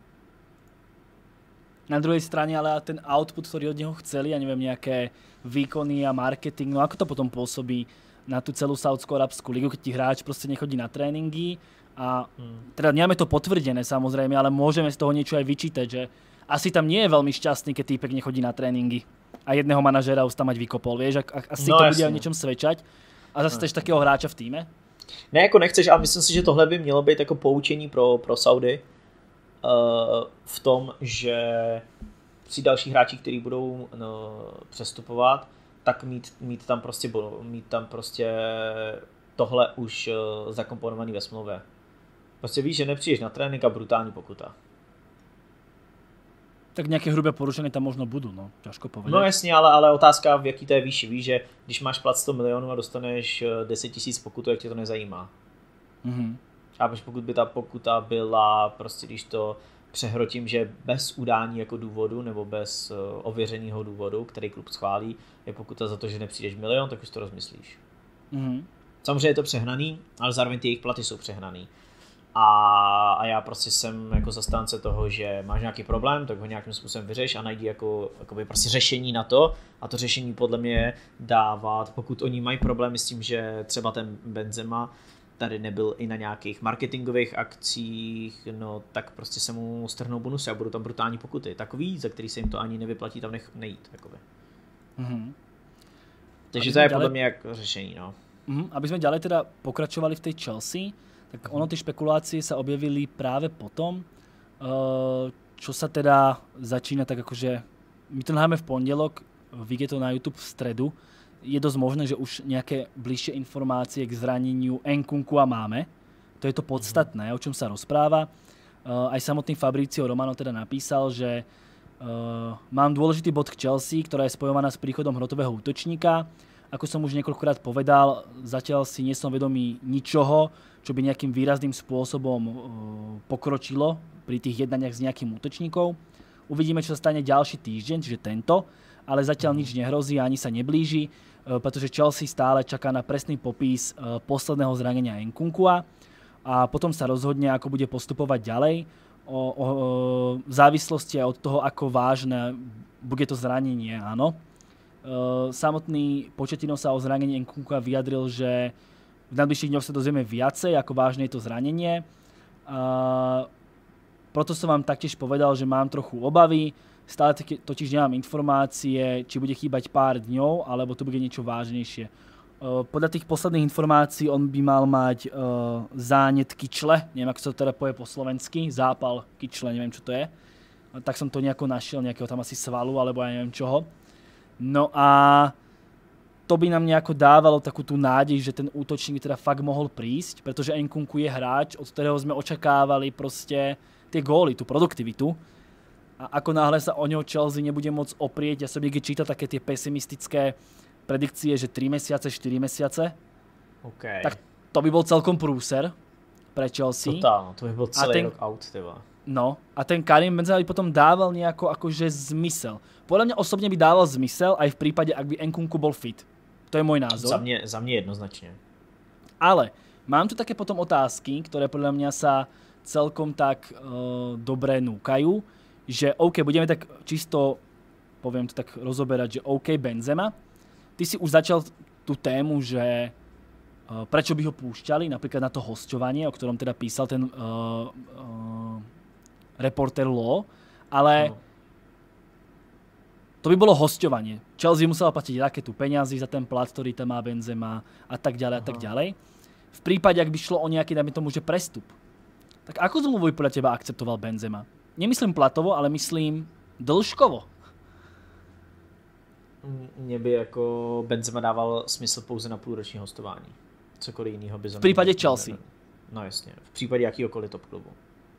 Na druhej strane, ale ten output, ktorý od neho chceli, ja neviem, nejaké výkony a marketing, no ako to potom pôsobí na tú celú Saúdsko-arabskú ligu, keď ti hráč proste nechodí na tréningy a teda nemáme to potvrdené samozrejme, ale môžeme z toho niečo aj vyčítať, že asi tam nie je veľmi šťastný, keď týpek nechodí na tréningy a jedného manažéra už tam mať vykopol, vieš, asi to bude o niečom svedčať a zase chceš takého hráča v týme? Ne, jako nechceš, ale myslím si, že tohle by mělo být jako poučení pro Saudy v tom, že při dalších hráči, kteří budou přestupovat, tak mít tam prostě tohle už zakomponovaný ve smlouvě. Prostě víš, že nepřijdeš na trénink a brutální pokuta. Tak nějaké hrubé porušení tam možno budou, no, ťažko povedať. No jasně, ale otázka, v jaký to je výši. Víš, že když máš plat 100 milionů a dostaneš 10 000 pokutu, jak tě to nezajímá. A pokud by ta pokuta byla, prostě když to přehrotím, že bez udání jako důvodu nebo bez ověřeného důvodu, který klub schválí, je pokuta za to, že nepřijdeš milion, tak už to rozmyslíš. Samozřejmě je to přehnaný, ale zároveň ty jejich platy jsou přehnaný. A já prostě jsem jako zastánce toho, že máš nějaký problém, tak ho nějakým způsobem vyřeš a najdi jakoby prostě řešení na to. A to řešení podle mě je dávat, pokud oni mají problémy s tím, že třeba ten Benzema tady nebyl i na nějakých marketingových akcích, no tak prostě se mu strhnou bonusy a budou tam brutální pokuty. Takový, za který se jim to ani nevyplatí tam nejít. Jakoby. Takže to je podle mě jako řešení. No. Aby sme ďalej teda pokračovali v tej Chelsea, tak ono tie špekulácie sa objavili práve potom, čo sa teda začína tak akože, my to nahráme v pondelok, vyjde to na YouTube v stredu, je dosť možné, že už nejaké bližšie informácie k zraneniu Nkunkua máme. To je to podstatné, o čom sa rozpráva. Aj samotný Fabrizio Romano teda napísal, že mám dôležitý bod k Chelsea, ktorá je spojovaná s príchodom hrotového útočníka. Ako som už niekoľkokrát povedal, zatiaľ si nie som vedomý ničoho, čo by nejakým výrazným spôsobom pokročilo pri tých jednaniach s nejakým útočníkom. Uvidíme, čo sa stane ďalší týždeň, čiže tento, ale zatiaľ nič nehrozí a ani sa neblíži, pretože Chelsea stále čaká na presný popis posledného zranenia Nkunkua a potom sa rozhodne, ako bude postupovať ďalej. V závislosti aj od toho, ako vážne bude to zranenie, áno. Samotný Pochettino sa o zranení Nkunkua vyjadril, že v najbližších dňoch sa dozvieme viacej, ako vážne je to zranenie. Proto som vám taktiež povedal, že mám trochu obavy. Stále totiž nemám informácie, či bude chýbať pár dňov, alebo to bude niečo vážnejšie. Podľa tých posledných informácií on by mal mať zánet kyčle, neviem, ako sa to teda povie po slovensky, zápal kyčle, neviem, čo to je. Tak som to nejako našiel, nejakého tam asi svalu, alebo ja neviem čoho. No a to by nám nejako dávalo takú tú nádej, že ten útočník by teda fakt mohol prísť, pretože Nkunku je hráč, od ktorého sme očakávali proste tie góly, tú produktivitu. A ako náhle sa o ňo Chelsea nebude môcť oprieť, ja som niekde čítal také tie pesimistické predikcie, že 3 mesiace, 4 mesiace, tak to by bol celkom prúser pre Chelsea. Totálno, to by bol celý rok out, teba. No, a ten Karim Benzema by potom dával nejako akože zmysel. Podľa mňa osobne by dával zmysel aj v prípade, ak by Nkunku bol fit. To je môj názor. Za mňa jednoznačne. Ale mám tu také potom otázky, ktoré podľa mňa sa celkom tak dobre núkajú, že OK, budeme tak čisto, poviem to tak rozoberať, že OK Benzema, ty si už začal tú tému, že prečo by ho púšťali, napríklad na to hosťovanie, o ktorom teda písal ten reporter Law, ale to by bolo hosťovanie. Chelsea musela platiť raketu peňazí za ten plat, ktorý tam má Benzema a tak ďalej a tak ďalej. V prípade, ak by šlo o nejaký, dajme tomu, že prestup, tak ako zmluvu by podľa teba akceptoval Benzema? Nemyslím platovo, ale myslím dĺžkovo. Mně by jako Benzema dával smysl pouze na půlroční hostování. Cokoliv jiného by za mě... V případě Chelsea. No jasně, v případě jakýhokoliv top klubu.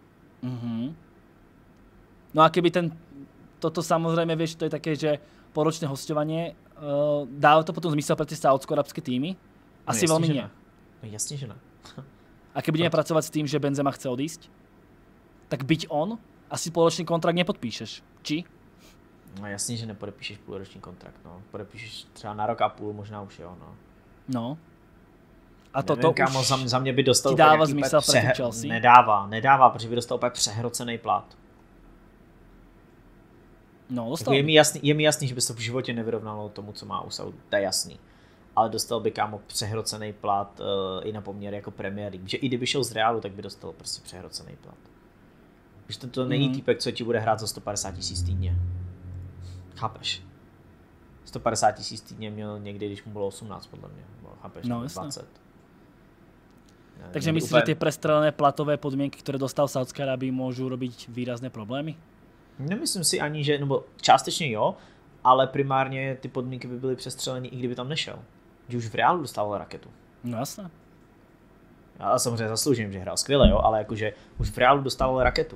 No a keby toto samozrejme, vieš, to je také, že poročné hostovanie, dáva to potom zmysel pre tie saúdsko-arabské týmy? Asi no, veľmi nie. No jasne, že ne. A keď budeme pracovať s tým, že Benzema chce odísť, tak byť on, asi poločný kontrakt nepodpíšeš. Či? No jasně, že nepodepíšeš půlroční kontrakt, no. Podepíšeš třeba na rok a půl, možná už jo, no. No. A toto kámo, za mě by dostal ti dává zmysel pre Chelsea? Nedává, protože by dostal úplně přehrocený plat. No, dostal jako je mi jasný, že by se v životě nevyrovnalo tomu, co má u Saudu, to je jasný. Ale dostal by kámo přehrocený plat i na poměr jako Premier League. Že i kdyby šel z Realu, tak by dostal prostě přehrocený plat. Že to není týpek, co ti bude hrát za 150 000 týdně. Chápeš? 150 000 týdně měl někdy, když mu bylo 18, podle mě. Chápeš? No, 20. Takže myslíš, že tie prestrelené platové podmienky, ktoré dostal v Saudskej Arábii, môžu robiť výrazné problémy? Nemyslím si ani, že, nebo částečně jo, ale primárně ty podmínky by byly přestřelený, i kdyby tam nešel. Že už v Reálu dostával raketu. No jasné. Já samozřejmě zasloužím, že hrál skvěle, jo, ale jakože už v Reálu dostával raketu.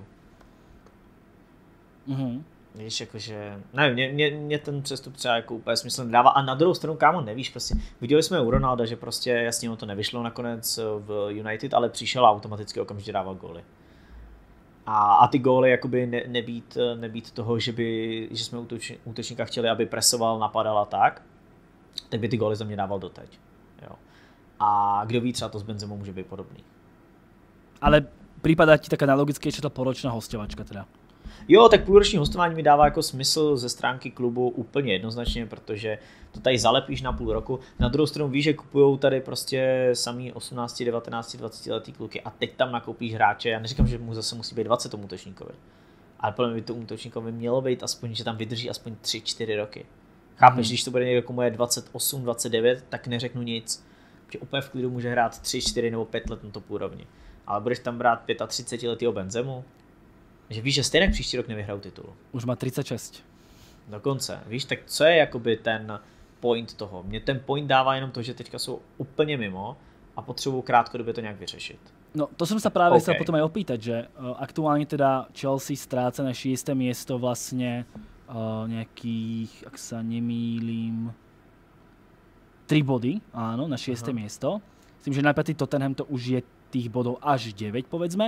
Víš, jakože, nevím, mě ten přestup třeba jako úplně smysl nedává a na druhou stranu, kámo, nevíš, prostě viděli jsme u Ronalda, že prostě jasně mu to nevyšlo nakonec v United, ale přišel a automaticky okamžitě dával góly. A ty góly jakoby nebýt toho, že jsme útočníka chtěli, aby presoval, napadal a tak by ty góly za mě dával doteď. Jo. A kdo ví, třeba to s Benzemou může být podobný. Ale prípada ti taká analogicky, čo tá poročná hostovačka teda? Jo, tak půlroční hostování mi dává jako smysl ze stránky klubu úplně jednoznačně, protože to tady zalepíš na půl roku. Na druhou stranu víš, že kupujou tady prostě samý 18, 19, 20 letý kluky a teď tam nakoupíš hráče. Já neříkám, že mu zase musí být 20 tomu útočníkovi, ale podle mě by to útočníkovi mělo být aspoň, že tam vydrží aspoň 3-4 roky. Chápeš, když to bude někdo, komu je 28, 29, tak neřeknu nic. Protože úplně v klidu může hrát 3, 4 nebo 5 let na top úrovni. Ale budeš tam brát 35 letýho Benzemu, že víš, že stejně příští rok nevyhrajou titul. Už má 36. Dokonce. Víš, tak co je jakoby ten point toho? Mně ten point dává jenom to, že teďka jsou úplně mimo a potřebují krátkodobě to nějak vyřešit. No, to som sa práve chcel potom aj opýtať, že aktuálne teda Chelsea stráca na 6. miesto vlastne nejakých, ak sa nemýlim, 3 body, áno, na 6. miesto. Myslím, že na 5. Tottenham to už je tých bodov až 9, povedzme.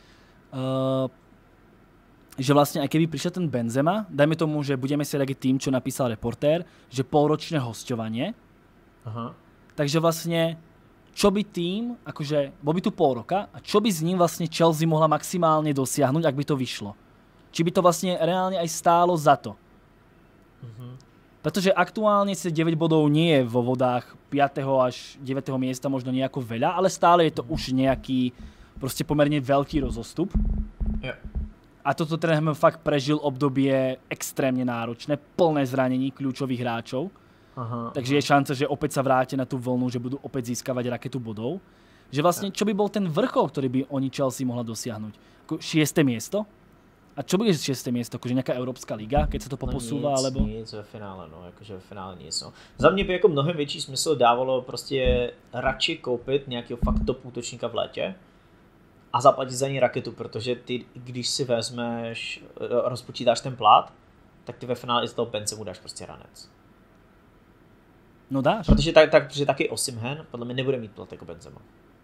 Že vlastne aj keby prišiel ten Benzema, dajme tomu, že budeme si radiť tým, čo napísal reportér, že polročné hosťovanie. Aha. Takže vlastne čo by tým, akože bol by tu pol roka, a čo by s ním vlastne Chelsea mohla maximálne dosiahnuť, ak by to vyšlo? Či by to vlastne reálne aj stálo za to? Pretože aktuálne si 9 bodov nie je vo vodách 5. až 9. miesta možno nejako veľa, ale stále je to už nejaký proste pomerne veľký rozostup. Yeah. A toto Tottenham fakt prežil obdobie extrémne náročné, plné zranení kľúčových hráčov. Takže je šanca, že opäť sa vráte na tú vlnu, že budú opäť získavať raketu bodov. Že vlastne, čo by bol ten vrchol, ktorý by oni Chelsea mohla dosiahnuť? 6. miesto? A čo bude 6. miesto? Akože nejaká Európska liga, keď sa to poposúva? Nic, alebo... nic ve finále, no, jakože ve finále nic, no. Za mě by jako mnohem větší smysl dávalo prostě radši koupit nějakého fakt top útočníka v létě a zaplatit za ní raketu, protože ty, když si vezmeš, rozpočítáš ten plat, tak ty ve finále i z toho Benzemu dáš prostě ranec. No dáš. Protože, protože taky Osimhen podle mě nebude mít plat jako Benzema.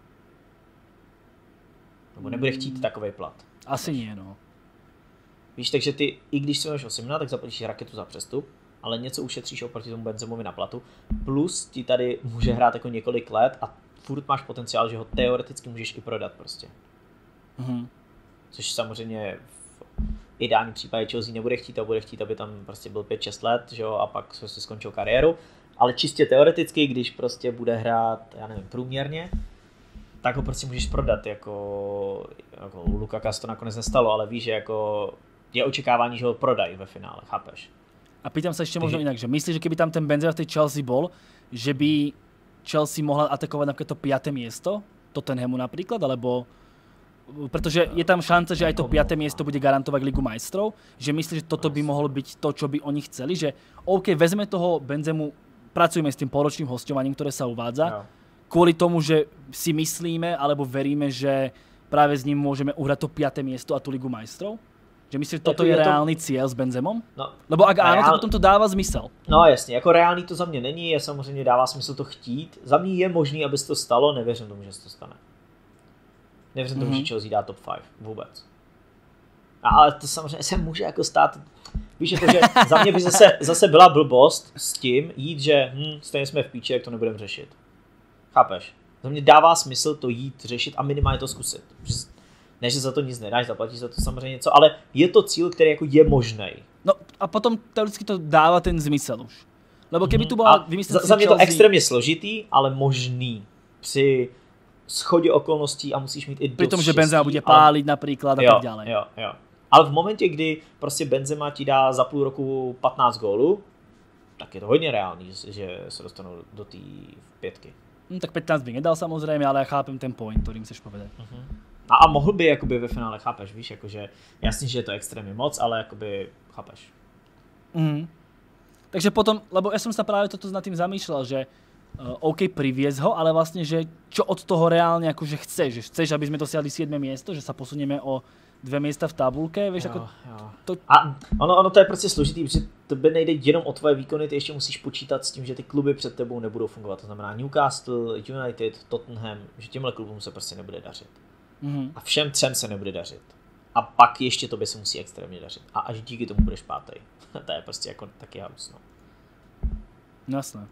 Nebo nebude chtít takovej plat. Asi nie, no. Víš, takže ty, i když si máš Osimhena, tak zaplatíš raketu za přestup, ale něco ušetříš oproti tomu Benzemovi na platu. Plus ti tady může hrát jako několik let a furt máš potenciál, že ho teoreticky můžeš i prodat prostě. Což samozřejmě v ideálním případě Chelsea nebude chtít a bude chtít, aby tam prostě byl 5-6 let, že jo, a pak si skončil kariéru. Ale čistě teoreticky, když prostě bude hrát, já nevím, průměrně, tak ho prostě můžeš prodat, jako u Lukaka to nakonec nestalo, ale víš, že jako je očekávání, že ho prodají ve finále, chápeš? A pýtam sa ešte možno inak, že myslíš, že keby tam ten Benzema v tej Chelsea bol, že by Chelsea mohla atakovať napríklad to 5. miesto, Tottenhamu napríklad, alebo pretože je tam šanca, že aj to 5. miesto bude garantovať Ligu majstrov, že myslíš, že toto by mohlo byť to, čo by oni chceli, že OK, vezme toho Benzemu, pracujeme s tým poločným hosťovaním, ktoré sa uvádza, kvôli tomu, že si myslíme alebo veríme, že práve s ním môžeme uhrať to 5. miesto a tú Ligu majstrov? Že myslíš, že toto je reálny cieľ s Benzemom? No, lebo ak áno, tak potom to dává zmysel. No jasně, jako reálný to za mě není, je samozřejmě dává smysl to chtít. Za mě je možný, aby se to stalo, nevěřím tomu, že se to stane. Nevěřím tomu, že Chelsea dá top 5, vůbec. Ale to samozřejmě se může jako stát. Víš, jako, že za mě by zase byla blbost s tím jít, že stejně jsme v píči, jak to nebudeme řešit. Chápeš? Za mě dává smysl to jít řešit a minimálně to zkusit. Ne, že za to nic nedáš, zaplatíš za to samozřejmě něco, ale je to cíl, který jako je možný. No a potom teoreticky to dává ten zmysel už. Lebo keby tu bola vymyslená za mě to extrémně složitý, ale možný při schodě okolností a musíš mít i dost pri tom, že Benzema bude páliť napríklad a tak ďalej. Jo. Ale v momentě, kdy prostě Benzema ti dá za půl roku 15 gólů, tak je to hodně reálný, že se dostanou do té 5. Tak 15 by nedal samozrejme, ale ja chápem ten point, ktorým chceš povedať. A mohl by jakoby ve finále, chápeš, víš, jakože jasně, že je to extrémně moc, ale jakoby chápeš. Takže potom, lebo ja som sa práve toto nad tým zamýšľal, že OK, priviesť ho, ale vlastne, že čo od toho reálne akože chceš? Že chceš, aby sme dosiahli 7. miesto, že sa posunieme o 2 miesta v tabulke, vieš, ako... To... A ono to je prostě složitý, protože tebe nejde jenom o tvoje výkony, ty ještě musíš počítat s tím, že ty kluby před tebou nebudou fungovat. To znamená Newcastle, United, Tottenham, že těmhle klubům se prostě nebude dařit. A všem třem se nebude dařit. A pak ještě tobě se musí extrémně dařit. A až díky tomu budeš pátej. To je prostě jako taky halus, no. Jasné.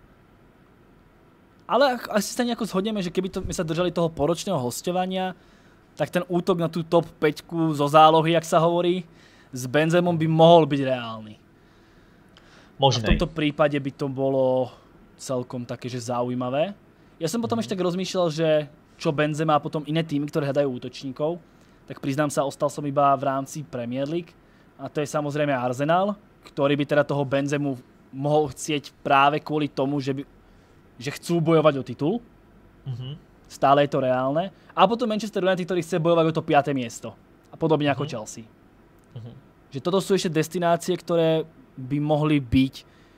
Ale asi sa nejako zhodneme, že keby my sa držali toho poročného hosťovania, tak ten útok na tú top 5 zo zálohy, jak sa hovorí, s Benzemom by mohol byť reálny. Možnej. A v tomto prípade by to bolo celkom také, že zaujímavé. Ja som potom ešte tak rozmýšľal, že čo Benzema a potom iné týmy, ktoré hľadajú útočníkov, tak priznám sa, ostal som iba v rámci Premier League a to je samozrejme Arsenal, ktorý by teda toho Benzemu mohol chcieť práve kvôli tomu, že chcú bojovať o titul. Stále je to reálne. A potom Manchester United, ktorý chce bojovať o to 5. miesto. A podobne ako Chelsea. Že toto sú ešte destinácie, ktoré by mohli byť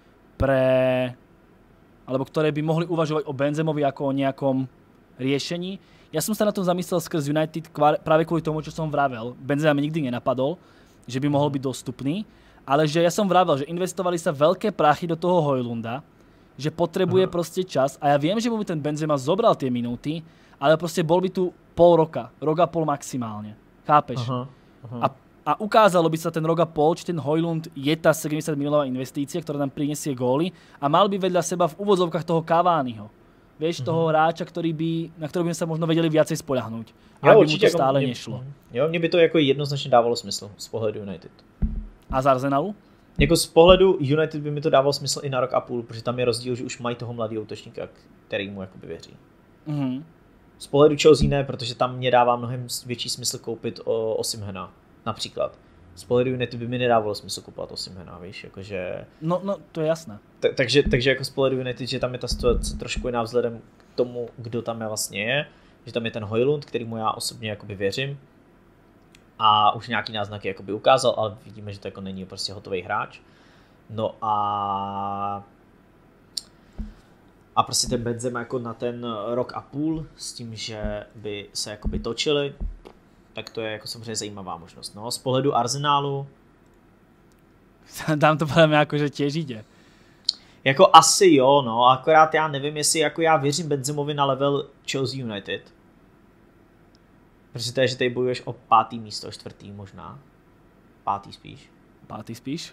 alebo ktoré by mohli uvažovať o Benzemovi ako o nejakom riešení. Ja som sa na tom zamyslel skrz United práve kvôli tomu, čo som vravel. Benzema mi nikdy nenapadol, že by mohol byť dostupný, ale že ja som vravel, že investovali sa veľké prachy do toho Hojlunda, že potrebuje proste čas a ja viem, že mu by ten Benzema zobral tie minúty, ale proste bol by tu pol roka, rok a pol maximálne. Chápeš? A ukázalo by sa ten rok a pol, či ten Hojlund je tá 70 miliónová investícia, ktorá nám prinesie góly a mal by vedľa seba v úvodzovkách toho Cavaniho. Vieš, toho hráča, na ktorého by sa možno vedeli viacej spoľahnúť. Jo, aby určitě, mu to stále nešlo. Jo, mně by to jako jednoznačně dávalo smysl z pohledu United. A z Arsenalu? Jako z pohledu United by mi to dávalo smysl i na rok a půl, protože tam je rozdíl, že už mají toho mladého útočníka, který mu jakoby věří. Z pohledu Chelsea ne, protože tam mě dává mnohem větší smysl koupit Osimhena, například. Z pohledu United by mi nedávalo smysl kupovat Osimhena, víš, jakože... No, to je jasné. Takže jako z pohledu United, že tam je ta situace trošku jiná vzhledem k tomu, kdo tam vlastně je, že tam je ten Hojlund, kterýmu já osobně jakoby věřím a už nějaký náznaky jakoby ukázal, ale vidíme, že to jako není prostě hotový hráč. No a prostě ten Benzema jako na ten rok a půl s tím, že by se jakoby točili, tak to je jako samozřejmě zajímavá možnost. No, z pohledu Arsenálu... Tam to podle mě jakože těž jde. Jako asi jo, no, akorát já nevím, jestli jako já věřím Benzemovi na level Chelsea United. Protože to je, že tady bojuješ o 5. místo, 4. možná. 5. spíš. 5. spíš?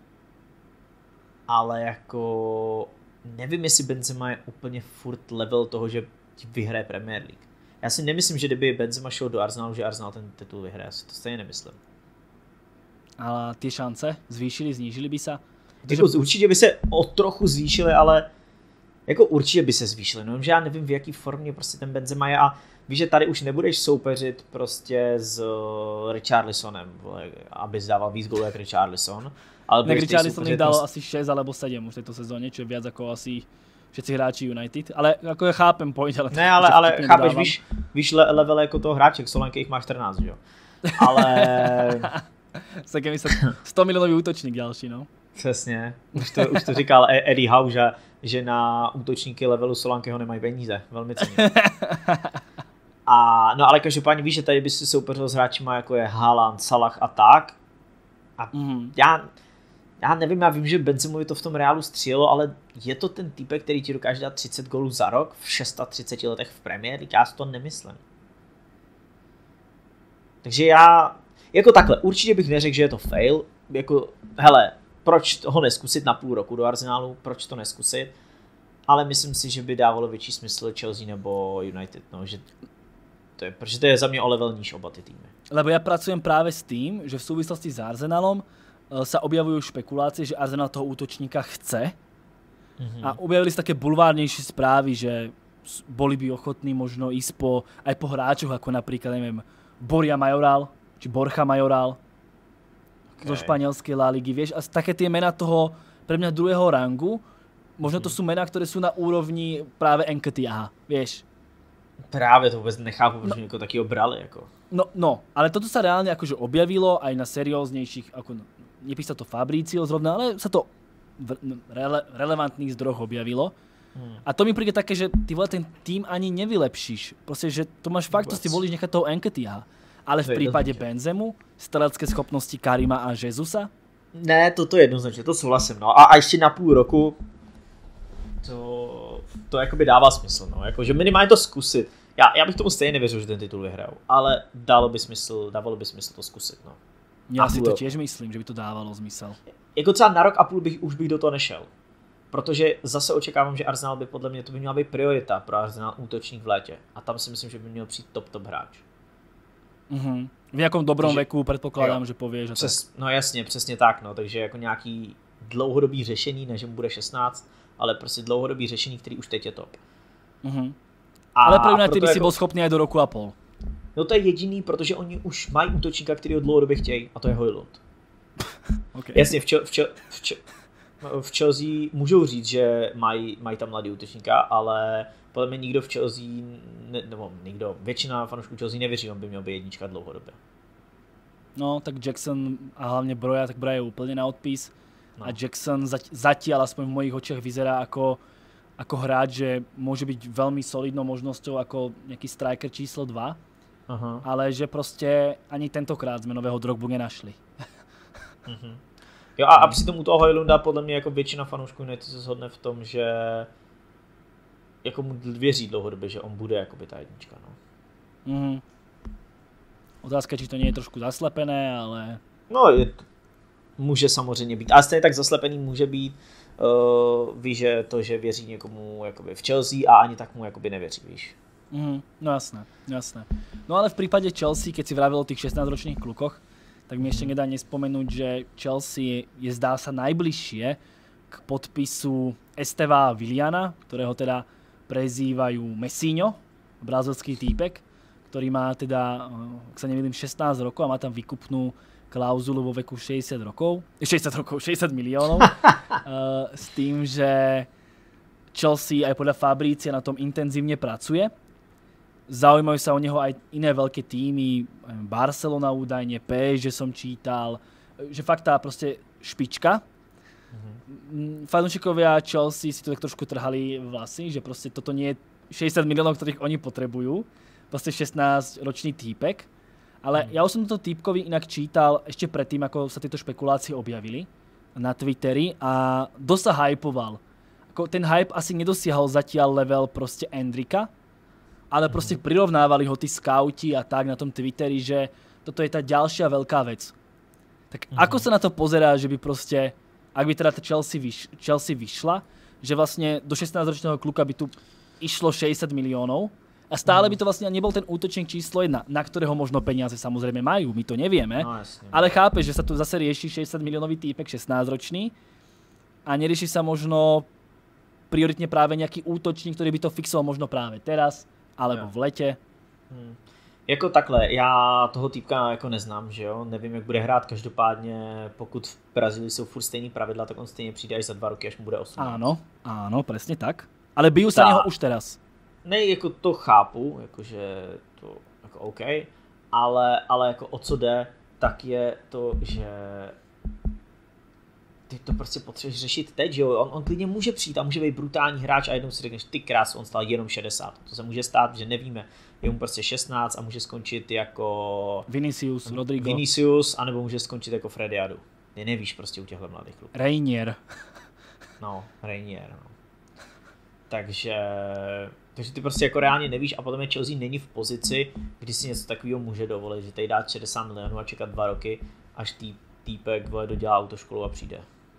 Ale jako... Nevím, jestli Benzema je úplně furt level toho, že vyhraje Premier League. Já si nemyslím, že kdyby Benzema šel do Arsenalu, že Arsenal ten titul vyhraje. To stejně nemyslím. Ale ty šance zvýšily, znížily by se? Jako určitě by se o trochu zvýšily, ale jako určitě by se zvýšily. No, že já nevím, v jaký formě prostě ten Benzema je a víš, že tady už nebudeš soupeřit prostě s Richarlisonem, aby zdával víc gólů jak Richarlison. Ale Richarlison jim dal asi 6 alebo 7 už v této sezóně, čo je viac ako asi všetci hráči United, ale jako já chápem point, ale... Ne, ale chápeš, víš level jako toho hráče, Solanke jich má 14, jo. Ale... Tak je 100 milionový útočník další, no. Přesně, už to říkal Eddie Howe, že na útočníky levelu Solankeho nemají peníze, velmi cením. No ale každopádně víš, že tady by si soupeřil s hráčima jako je Haaland, Salah a tak. A já nevím, já vím, že Benzemovi to v tom Reálu střílelo, ale je to ten týpek, který ti dokáže dát 30 gólů za rok v 36 letech v Premier League? Já si to nemyslím. Takže já, jako takhle, určitě bych neřekl, že je to fail. Jako, hele, proč ho neskusit na půl roku do Arsenalu, proč to neskusit? Ale myslím si, že by dávalo větší smysl Chelsea nebo United, no, že protože to je za mě o level níž oba ty týmy. Lebo ja pracujem práve s tým, že v súvislosti s Arsenalom sa objavujú špekulácie, že Arsenal toho útočníka chce. A objavili sa také bulvárnejšie správy, že boli by ochotní možno ísť aj po hráčoch, ako napríklad, neviem, Borja Majoral, či Borja Majoral zo španielskej La Ligy, vieš, a také tie mená toho pre mňa druhého rangu, možno to sú mená, ktoré sú na úrovni práve Nketiaha, vieš. Právě to vůbec nechápu, protože někoho taky obrali, jako. No, ale toto sa reálne akože objavilo aj na serióznejších, ako nepísal to Fabrizio zrovna, ale sa to v relevantných zdrojoch objavilo. A to mi príde také, že ty vole ten tým ani nevylepšíš. Proste, že to máš fakt, to si volíš nechať toho Nketiaha. Ale v prípade Benzemu, strelecké schopnosti Karima a Jesusa? Ne, to jednoznačně, to souhlasím, no. A ještě na půl roku to jakoby dává smysl, no, jako, že minimálně to zkusit. Já bych tomu stejně nevěřil, že ten titul vyhrajou, ale dávalo by smysl to zkusit, no. Já si to těž myslím, že by to dávalo smysl. Jako třeba na rok a půl už bych do toho nešel. Protože zase očekávám, že Arsenal by podle mě to by měla být priorita pro Arsenal útočník v létě. A tam si myslím, že by měl přijít top hráč. V nějakom dobrom veku předpokládám, že pověš. No jasně, přesně tak, no, takže jako nějaký dlouhodobý řešení, ne že mu bude 16, ale prostě dlouhodobý řešení, který už teď je top. Ale pro United by si byl schopný aj do roku a půl. No to je jediný, protože oni už mají útočníka, který ho dlouhodobě chtějí, a to je Højlund. Okay. Jasně, v Chelsea můžou říct, že mají tam mladý útočníka, ale podle mě nikdo v Chelsea, nebo nikdo, většina fanoušků Chelsea nevěří, on by měl být jednička dlouhodobě. No, tak Jackson a hlavně Broja, tak Broja je úplně na odpis. No. A Jackson zatiaľ, aspoň v mojich očiach, vyzerá ako hráč, že môže byť veľmi solidnou možnosťou ako nejaký striker číslo 2. Ale že prostě ani tentokrát sme nového Drogbu nenašli. Jo, a přitom u toho Højlunda podle mě jako většina fanoušků United se shodne v tom, že jako mu věří dlouhodobě, že on bude jakoby ta jednička. No. Otázka, či to nie je trošku zaslepené, ale... No, může samozřejmě být. A stejně tak zaslepený může být, ví, že to, že věří někomu jakoby v Chelsea a ani tak mu jakoby nevěří, víš. No jasné. No ale v prípade Chelsea, keď si vravel o tých 16-ročných klukoch, tak mi ešte nedá nespomenúť, že Chelsea je zdá sa najbližšie k podpisu Esteva Williana, ktorého teda prezývajú Messinho, brazilský týpek, ktorý má teda, ak sa nemýlim, 16 rokov a má tam výkupnú klauzulu vo veku 60 miliónov. S tým, že Chelsea aj podľa Fabrícia na tom intenzívne pracuje. Zaujímajú sa o neho aj iné veľké týmy, Barcelona údajne, PSG som čítal, že fakt tá proste špička. Fanúšikovia Chelsea si to tak trošku trhali vlasy, že proste toto nie je 60 miliónov, ktorých oni potrebujú. Proste 16-ročný týpek. Ale ja už som toto týpkovi inak čítal ešte predtým, ako sa tieto špekulácie objavili na Twitteri a dosť sa hypoval. Ten hype asi nedosiahol zatiaľ level proste Endrika, ale proste prirovnávali ho tí skauti a tak na tom Twitteri, že toto je tá ďalšia veľká vec. Tak ako sa na to pozerá, že by proste, ak by teda Chelsea vyšla, že vlastne do 16-ročného kluka by tu išlo 60 miliónov a stále by to vlastne nebol ten útočník číslo 1, na ktorého možno peniaze samozrejme majú, my to nevieme, ale chápeš, že sa tu zase rieši 60 miliónový týpek, 16-ročný a nerieši sa možno prioritně právě nějaký útočník, který by to fixoval možno právě teraz, alebo v letě. Jako takhle, já toho týpka jako neznám, že jo, nevím, jak bude hrát, každopádně pokud v Brazílii jsou furt stejný pravidla, tak on stejně přijde až za 2 roky, až mu bude 18. Áno, presne tak. Ale bijú sa něho už teraz. Ne, jako to chápu, jakože to jako OK, ale jako o co jde, tak je to, že ty to prostě potřebuješ řešit teď, že jo, on klidně může přijít a může být brutální hráč a jednou si řekneš, ty krás, on stál jenom 60, to se může stát, že nevíme, je mu prostě 16 a může skončit jako Vinicius, Rodrigo. Vinicius, anebo může skončit jako Freddy Adu. Ty nevíš prostě u těchto mladých kluků. Reinier. No. Takže ty prostě jako reálně nevíš a potom je Chelsea není v pozici, kdy si něco takového může dovolit, že tady dá 60 milionů a čekat 2 roky, až týpek dodělá autoškolu a přijde.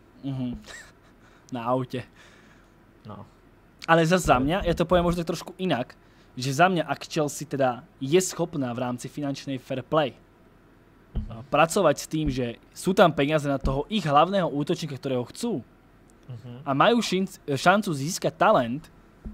Na autě. No. Ale za mě, já to poviem možno trošku inak, že za mňa, ak Chelsea teda je schopná v rámci finančnej fair play pracovať s tým, že sú tam peniaze na toho ich hlavného útočníka, ktorého chcú a majú šancu získať talent,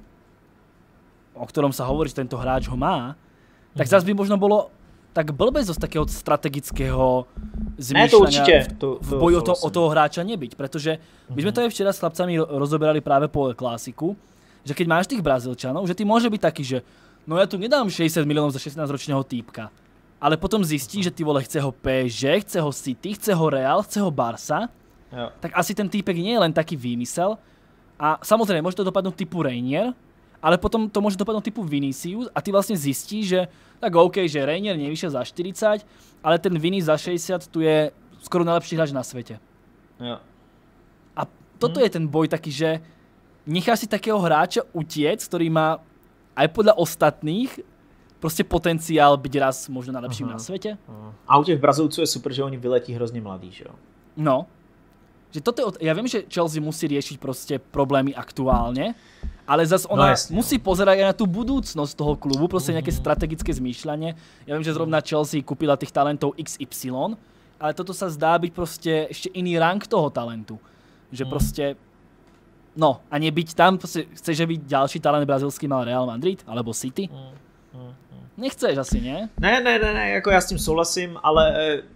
o ktorom sa hovorí, že tento hráč ho má, tak zase by možno bolo tak blbé z takého strategického zmýšľania v boji o toho hráča nebyť, pretože my sme to aj včera s chlapcami rozoberali práve po klasiku, že keď máš tých Brazílčanov, že ty môže byť taký, že no ja tu nedám 60 miliónov za 16-ročného týpka, ale potom zistí, že ty vole chce ho PSG, chce ho City, chce ho Real, chce ho Barca, tak asi ten týpek nie je len taký výmysel a samozrejme môže to dopadnúť typu Reinier, ale potom to môže dopadnúť typu Vinicius a ty vlastne zistíš, že tak OK, že Reinier nevyšiel za 40, ale ten Vini za 60 tu je skoro najlepší hráč na svete. Jo. A toto je ten boj taký, že necháš si takého hráča utiec, ktorý má aj podľa ostatných prostě potenciál byť raz možno najlepším na svete. A u těch Brazilců je super, že oni vyletí hrozně mladí, že jo? No. Že toto je, ja viem, že Chelsea musí riešiť proste problémy aktuálne, Ale zase ona musí pozerať aj na tú budúcnosť toho klubu, proste nejaké strategické zmýšľanie. Ja viem, že zrovna Chelsea kúpila tých talentov XY, ale toto sa zdá byť proste ešte iný rang toho talentu. Že proste, no, a nebyť tam, proste chceš, že byť ďalší talent brazilský mal Real Madrid, alebo City? Nechceš asi, nie? Ne, jako já s tím souhlasím, ale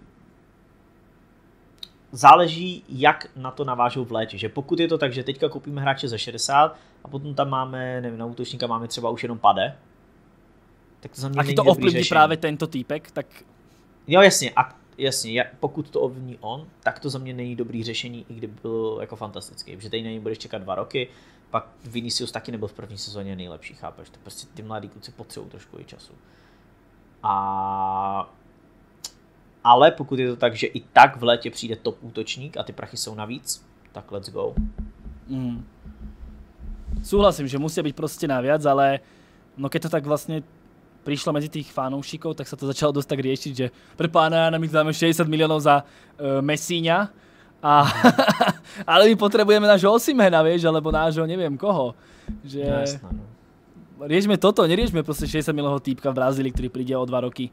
záleží, jak na to navážou v létě. Že pokud je to tak, že teďka koupíme hráče za 60 a potom tam máme, nevím, na útočníka máme třeba už jenom Pade, tak to za mě není to dobrý ovlivní řešení. právě tento týpek, tak... Jo, jasně, pokud to ovlivní on, tak to za mě není dobrý řešení, i kdyby byl jako fantastický. Protože tady na něj budeš čekat 2 roky, pak Vinicius taky nebyl v první sezóně nejlepší, chápeš? To prostě ty mladí kluci potřebují trošku i času. Ale pokud je to tak, že i tak v létě přijde top útočník a ty prachy jsou navíc, tak let's go. Súhlasím, že musia byť proste naviac, ale no keď to tak vlastne prišlo medzi tých fanúšikov, tak sa to začalo dosť tak riešiť, že pre pána Jana my dáme 60 miliónov za Messíňa, ale my potrebujeme nášho Osimhena, vieš, alebo nášho neviem koho. Že... Jasné, no. Riešme toto, neriešme proste 60 miliónového týpka v Brazílii, ktorý príde o 2 roky.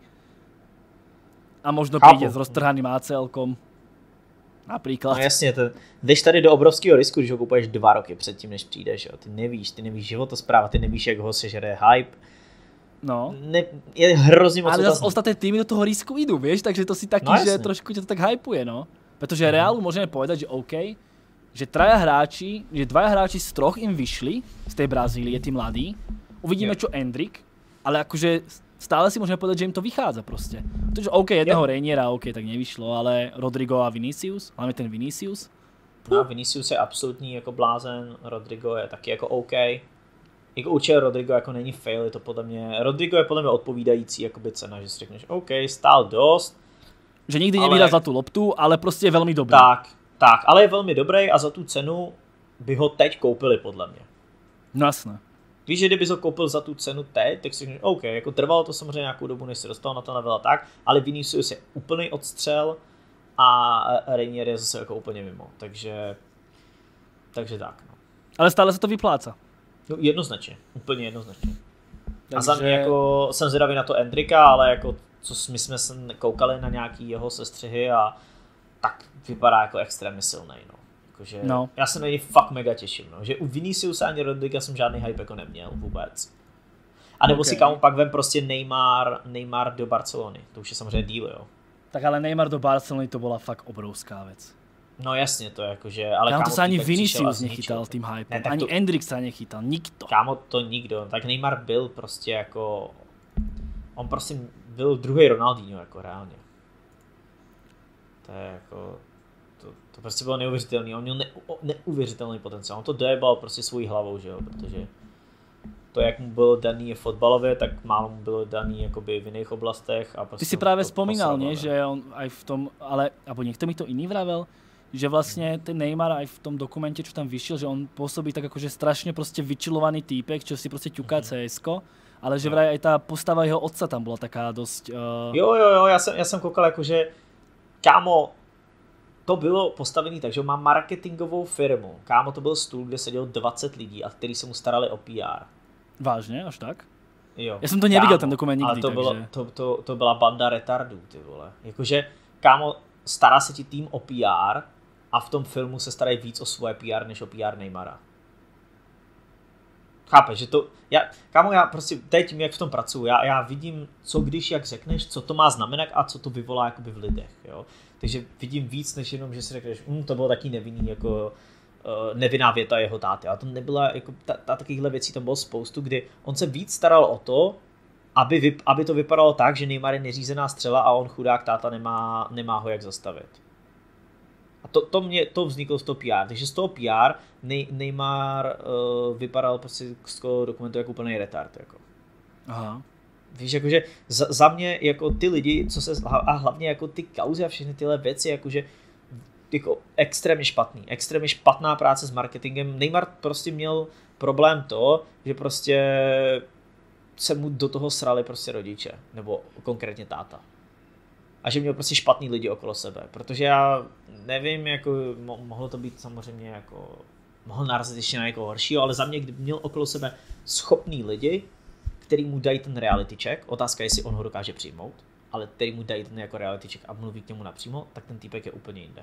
A možno príde s roztrhaným ACL-kom. Napríklad. No jasně, jdeš tady do obrovského risku, když ho kupuješ 2 roky předtím, než přijdeš. Jo. Ty nevíš životospráva, ty nevíš, jak ho sežere hype. No. Je hrozně moc ale zase ostatné týmy do toho risku idú, vieš, takže to si taký, no, že trošku ťa to tak hypuje, no. Pretože Realu môžeme povedať, že OK, že 2 hráči z 3 im vyšli z tej Brazílie, tí mladí. Uvidíme, čo Endrick, ale akože stále si môžeme povedať, že im to vychádza proste. Takže OK, jedného Reiniera, OK, tak nevyšlo, ale Rodrigo a Vinicius, máme ten Vinicius. No, Vinicius je absolutní jako blázen, Rodrigo je taky jako OK. Jako určitě Rodrigo jako není fail, je to podle mě, Rodrigo je podle mě odpovídající jakoby cena, že si řekneš OK, stál dost. Že nikdy nevydá za tu loptu, ale prostě je velmi dobrý. Tak, ale je velmi dobrý a za tu cenu by ho teď koupili podle mě. No jasné. Víš, že kdyby ho koupil za tu cenu teď, tak si řekneš OK, jako trvalo to samozřejmě nějakou dobu, než se dostal na to level a tak, ale Vinicius je úplný odstřel a Reinier je zase jako úplně mimo, takže tak, no. Ale stále se to vypláca. No, jednoznačně, úplně jednoznačně. Takže... A za mě jako jsem zvědavý na to Endricka, ale jako my jsme se koukali na nějaký jeho sestřihy a tak vypadá jako extrémně silnej, no. Jakože no. Já se na něj fakt mega těším, no. Že u Viniciusa ani Rodriga jsem žádný hype jako neměl vůbec. A nebo si kámo pak vem prostě Neymar do Barcelony, to už je samozřejmě deal, jo. Tak ale Neymar do Barcelony to byla fakt obrovská věc. No jasně, to je jakože, ale kámo to sa ani Vinicius nechytal tým hypem, ne, ani Endrick sa nechytal, nikto. Kámo to nikdo, tak Neymar byl prostě jako, on prostě byl druhý Ronaldinho jako reálně. To je jako, to prostě bylo neuvěřitelný, on měl neuvěřitelný potenciál, on to dojebal prostě svojí hlavou, že jo, protože to, jak mu bylo daný fotbalově, tak málo mu bylo daný jakoby v jiných oblastech. A prostě ty si právě spomínal, nie, že on aj v tom, ale, alebo niekto mi to iný vravel, že vlastne ten Neymar aj v tom dokumente, čo tam vyšiel, že on pôsobí tak akože strašne proste vyčilovaný týpek, čo si proste ťuká CS-ko, ale že vraj aj tá postava jeho otca tam bola taká dosť... Jo, já jsem koukal jakože, kámo, to bylo postavený tak, že on má marketingovou firmu. Kámo, to byl stůl, kde sedělo 20 lidí a kteří se mu starali o PR. Vážně? Až tak? Jo. Já jsem to neviděl, ten dokument nikdy, ale to byla banda retardů, ty vole. Jakože, kámo, stará se ti tým o PR a v tom filmu se starají víc o svoje PR, než o PR Neymara. Chápeš, že to... Já prostě teď, jak v tom pracuji, já vidím, co když, jak řekneš, co to má znamenat a co to vyvolá jakoby v lidech, jo. Takže vidím víc, než jenom, že si řekneš, to bylo taky nevinný, jako nevinná věta jeho táty. A to nebyla, jako takovýchhle věcí tam bylo spoustu, kdy on se víc staral o to, aby to vypadalo tak, že Neymar je neřízená střela a on chudák táta nemá ho jak zastavit. A to vzniklo z toho PR. Takže z toho PR Neymar vypadal prostě z toho dokumentu jako úplný retard. Jako. Aha. Víš, jakože za mě jako ty lidi, a hlavně jako ty kauzy a všechny tyhle věci, jakože jako extrémně špatná práce s marketingem. Neymar prostě měl problém to, že prostě se mu do toho srali prostě rodiče, nebo konkrétně táta. A že měl prostě špatný lidi okolo sebe, protože já nevím, jako mohlo to být samozřejmě jako mohl narazit ještě na někoho horšího, ale za mě, kdyby měl okolo sebe schopný lidi, který mu dají ten reality check, otázka je, jestli on ho dokáže přijmout, ale který mu dají ten jako reality check a mluví k němu napřímo, tak ten týpek je úplně jinde.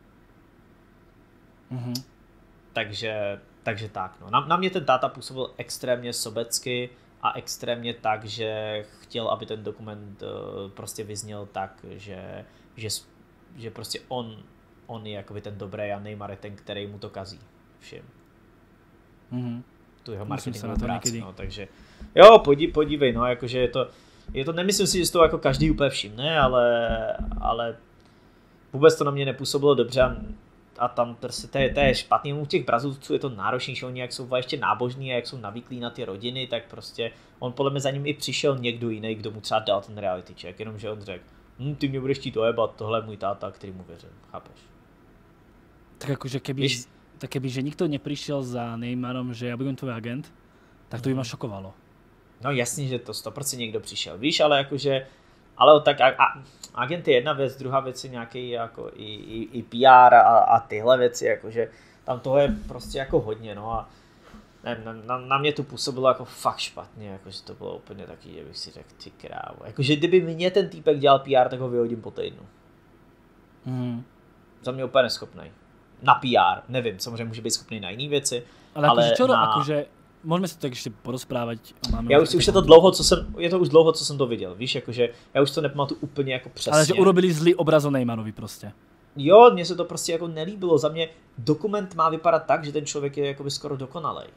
Mm-hmm. Takže tak, no. Na mě ten táta působil extrémně sobecky a extrémně tak, že chtěl, aby ten dokument prostě vyzněl tak, že prostě on je jakoby ten dobrý a Neymar je ten, který mu to kazí všim. Mm-hmm. Tu jeho marketingovou práci, no, takže jo, podívej, no, jakože je to, nemyslím si, že z toho jako každý úplně všimne, ale vůbec to na mě nepůsobilo dobře a tam prostě to je špatný, u těch Brazilců je to náročnější, oni jak jsou ještě nábožní a jak jsou navyklí na ty rodiny, tak prostě on podle mě za ním i přišel někdo jiný, kdo mu třeba dal ten reality check, jenomže on řekl, ty mě budeš chtít ojebat, tohle je můj táta, který mu věřil, chápeš? Tak akože kebyže nikto neprišiel za Neymarom, že ja budem tvoj agent, tak to by ma šokovalo. No jasně, že to 100% někdo přišel, víš, ale jakože, ale tak agent je jedna věc, druhá věc je nějaký jako i PR a tyhle věci, jakože tam toho je prostě jako hodně, no a nevím, na mě to působilo jako fakt špatně, jakože to bylo úplně taky, že bych si řekl, ty krávo, jakože kdyby mě ten týpek dělal PR, tak ho vyhodím po týdnu. Za mě úplně neschopnej. Na PR, nevím, samozřejmě může být schopný na jiné věci, ale akože čo, akože môžeme si to tak ešte porozprávať. Já už je to dlouho, už dlouho, co jsem to viděl, víš, jakože já už to nepamatuju úplně jako přesně. Ale že urobili zlý obraz o Neymarovi prostě. Jo, mně se to prostě jako nelíbilo, za mě dokument má vypadat tak, že ten člověk je jakoby skoro dokonalej.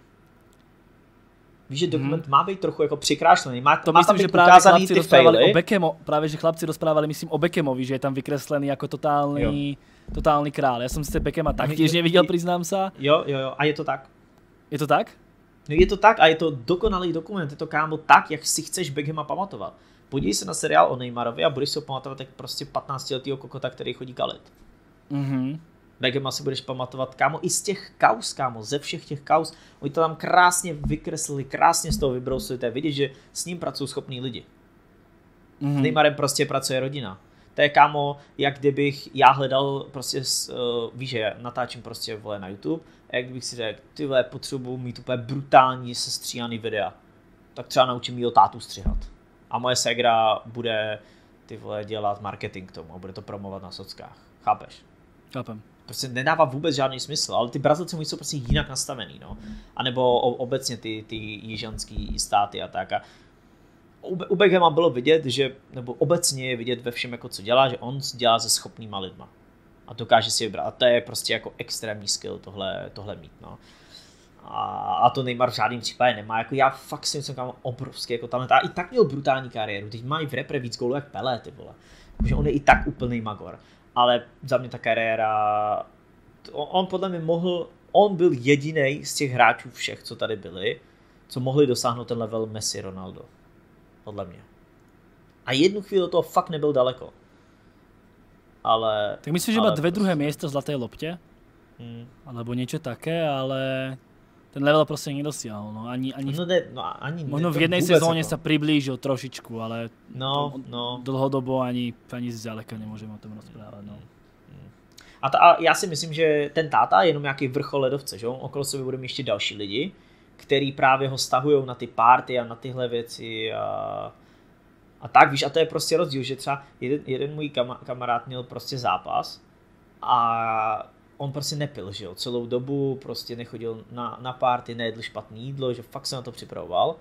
Víš, že dokument má být trochu jako přikrášlený, má to má myslím, tam že být ukázaný ty faily. Práve že chlapci rozprávali, myslím, o Beckhamovi, že je tam vykreslený jako totálny král. Ja som si Beckhama taktiež nevidel, priznám sa. Jo, a je to tak. Je to tak? No je to tak a je to dokonalý dokument, je to kámo tak, jak si chceš Beckhama pamatovat. Podívej se na seriál o Neymarovi a budeš si ho pamatovat jak prostě 15letýho kokota, který chodí kalit. Beckhama si budeš pamatovat, kámo, i z těch kaus, kámo, ze všech těch kaus, oni to tam krásně vykreslili, krásně z toho vybrousili, to je vidět, že s ním pracují schopní lidi. S Neymarem prostě pracuje rodina. To je, kámo, jak kdybych já hledal prostě, víš, že natáčím prostě, vole, na YouTube, a jak bych si řekl, ty vole, potřebuji mít úplně brutální sestříhaný videa, tak třeba naučím mýho tátu stříhat. A moje ségra bude, ty vole, dělat marketing k tomu a bude to promovat na sockách. Chápeš? Chápem. Prostě nedává vůbec žádný smysl, ale ty Brazilci jsou prostě jinak nastavený, no. A nebo obecně ty jižanský státy a tak. A u Beckhama bylo vidět, že, nebo obecně je vidět ve všem, jako co dělá, že on dělá se schopnýma lidma. A dokáže si vybrat. A to je prostě jako extrémní skill tohle mít, no. A to Neymar v žádném případě nemá. Jako já fakt si myslím, kámo, obrovský jako talent. A i tak měl brutální kariéru. Teď má i v repre víc gólů jak Pelé, ty vole. Takže on je i tak úplný magor. Ale za mě ta kariéra, on podle mě on byl jedinej z těch hráčů všech, co tady byli, co mohli dosáhnout ten level Messi, Ronaldo. Podle mě. A jednu chvíli do toho fakt nebyl daleko. Ale... Tak myslím, že má dve druhé miesto v zlatej lopte? Alebo niečo také, ale ten level proste nedosiahol. No. Ani možno v jednej sezóne sa priblížil trošičku, ale dlhodobo ani zďaleka nemôžeme o tom rozprávať. No. A já si myslím, že ten táta je jenom nějaký vrchol ledovce, že? Okolo sebe budeme ještě další lidi, který právě ho stahujou na ty party a na tyhle věci a tak, víš, a to je prostě rozdíl, že třeba jeden můj kamarád měl prostě zápas a on prostě nepil, že jo, celou dobu prostě nechodil na party, nejedl špatné jídlo, že fakt se na to připravoval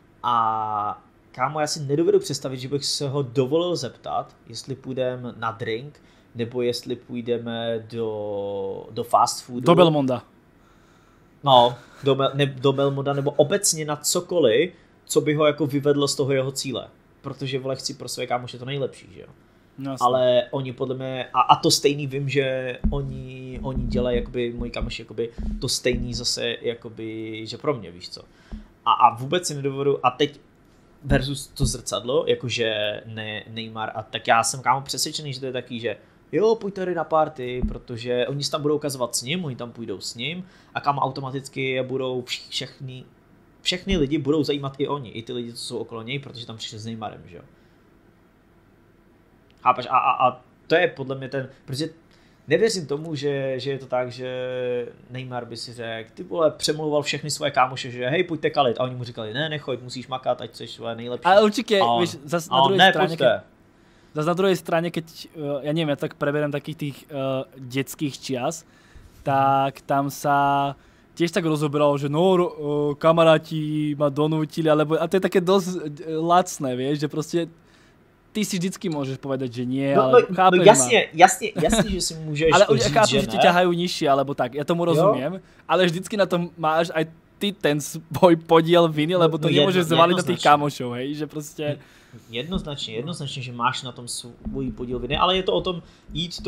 a kámo, já si nedovedu představit, že bych se ho dovolil zeptat, jestli půjdeme na drink, nebo jestli půjdeme do fast foodu. Do Belmonda. No, do Belmonda, nebo obecně na cokoliv, co by ho jako vyvedlo z toho jeho cíle. Protože vole, chci pro své kámoše to nejlepší, že jo. No, ale oni podle mě, a to stejný vím, že oni dělají, jakoby, moji kamoši, jakoby, to stejný zase, jakoby, že pro mě, víš co. A vůbec si nedovedu, a teď versus to zrcadlo, jakože Neymar, a tak já jsem, kámo, přesvědčený, že to je taký, že jo, pojď tady na party, protože oni se tam budou ukazovat s ním, oni tam půjdou s ním a kam automaticky budou všechny lidi budou zajímat i oni, i ty lidi, co jsou okolo něj, protože tam přišli s Neymarem, že jo. Chápeš? A to je podle mě protože nevěřím tomu, že je to tak, že Neymar by si řekl, ty vole, přemlouval všechny svoje kámoše, že hej, pojďte kalit. A oni mu říkali, ne, nechoď, musíš makat, ať jsi svoje nejlepší. Ale určitě, víš, zase na druhé straně, zase na druhej strane, keď, ja neviem, ja tak preberiem takých tých detských čias, tak tam sa tiež tak rozoberalo, že no, kamaráti ma donútili, alebo, a to je také dosť lacné, vieš, že proste ty si vždycky môžeš povedať, že nie, ale chápem jasne, že si môžeš ale říct, chápem, že ti ťahajú nižšie, alebo tak, ja tomu rozumiem, ale vždycky na tom máš aj ty ten svoj podiel viny, lebo to nemôžeš zvaliť na tých kámošov, hej, že proste... Jednoznačně, že máš na tom svůj podíl viny, ale je to o tom jít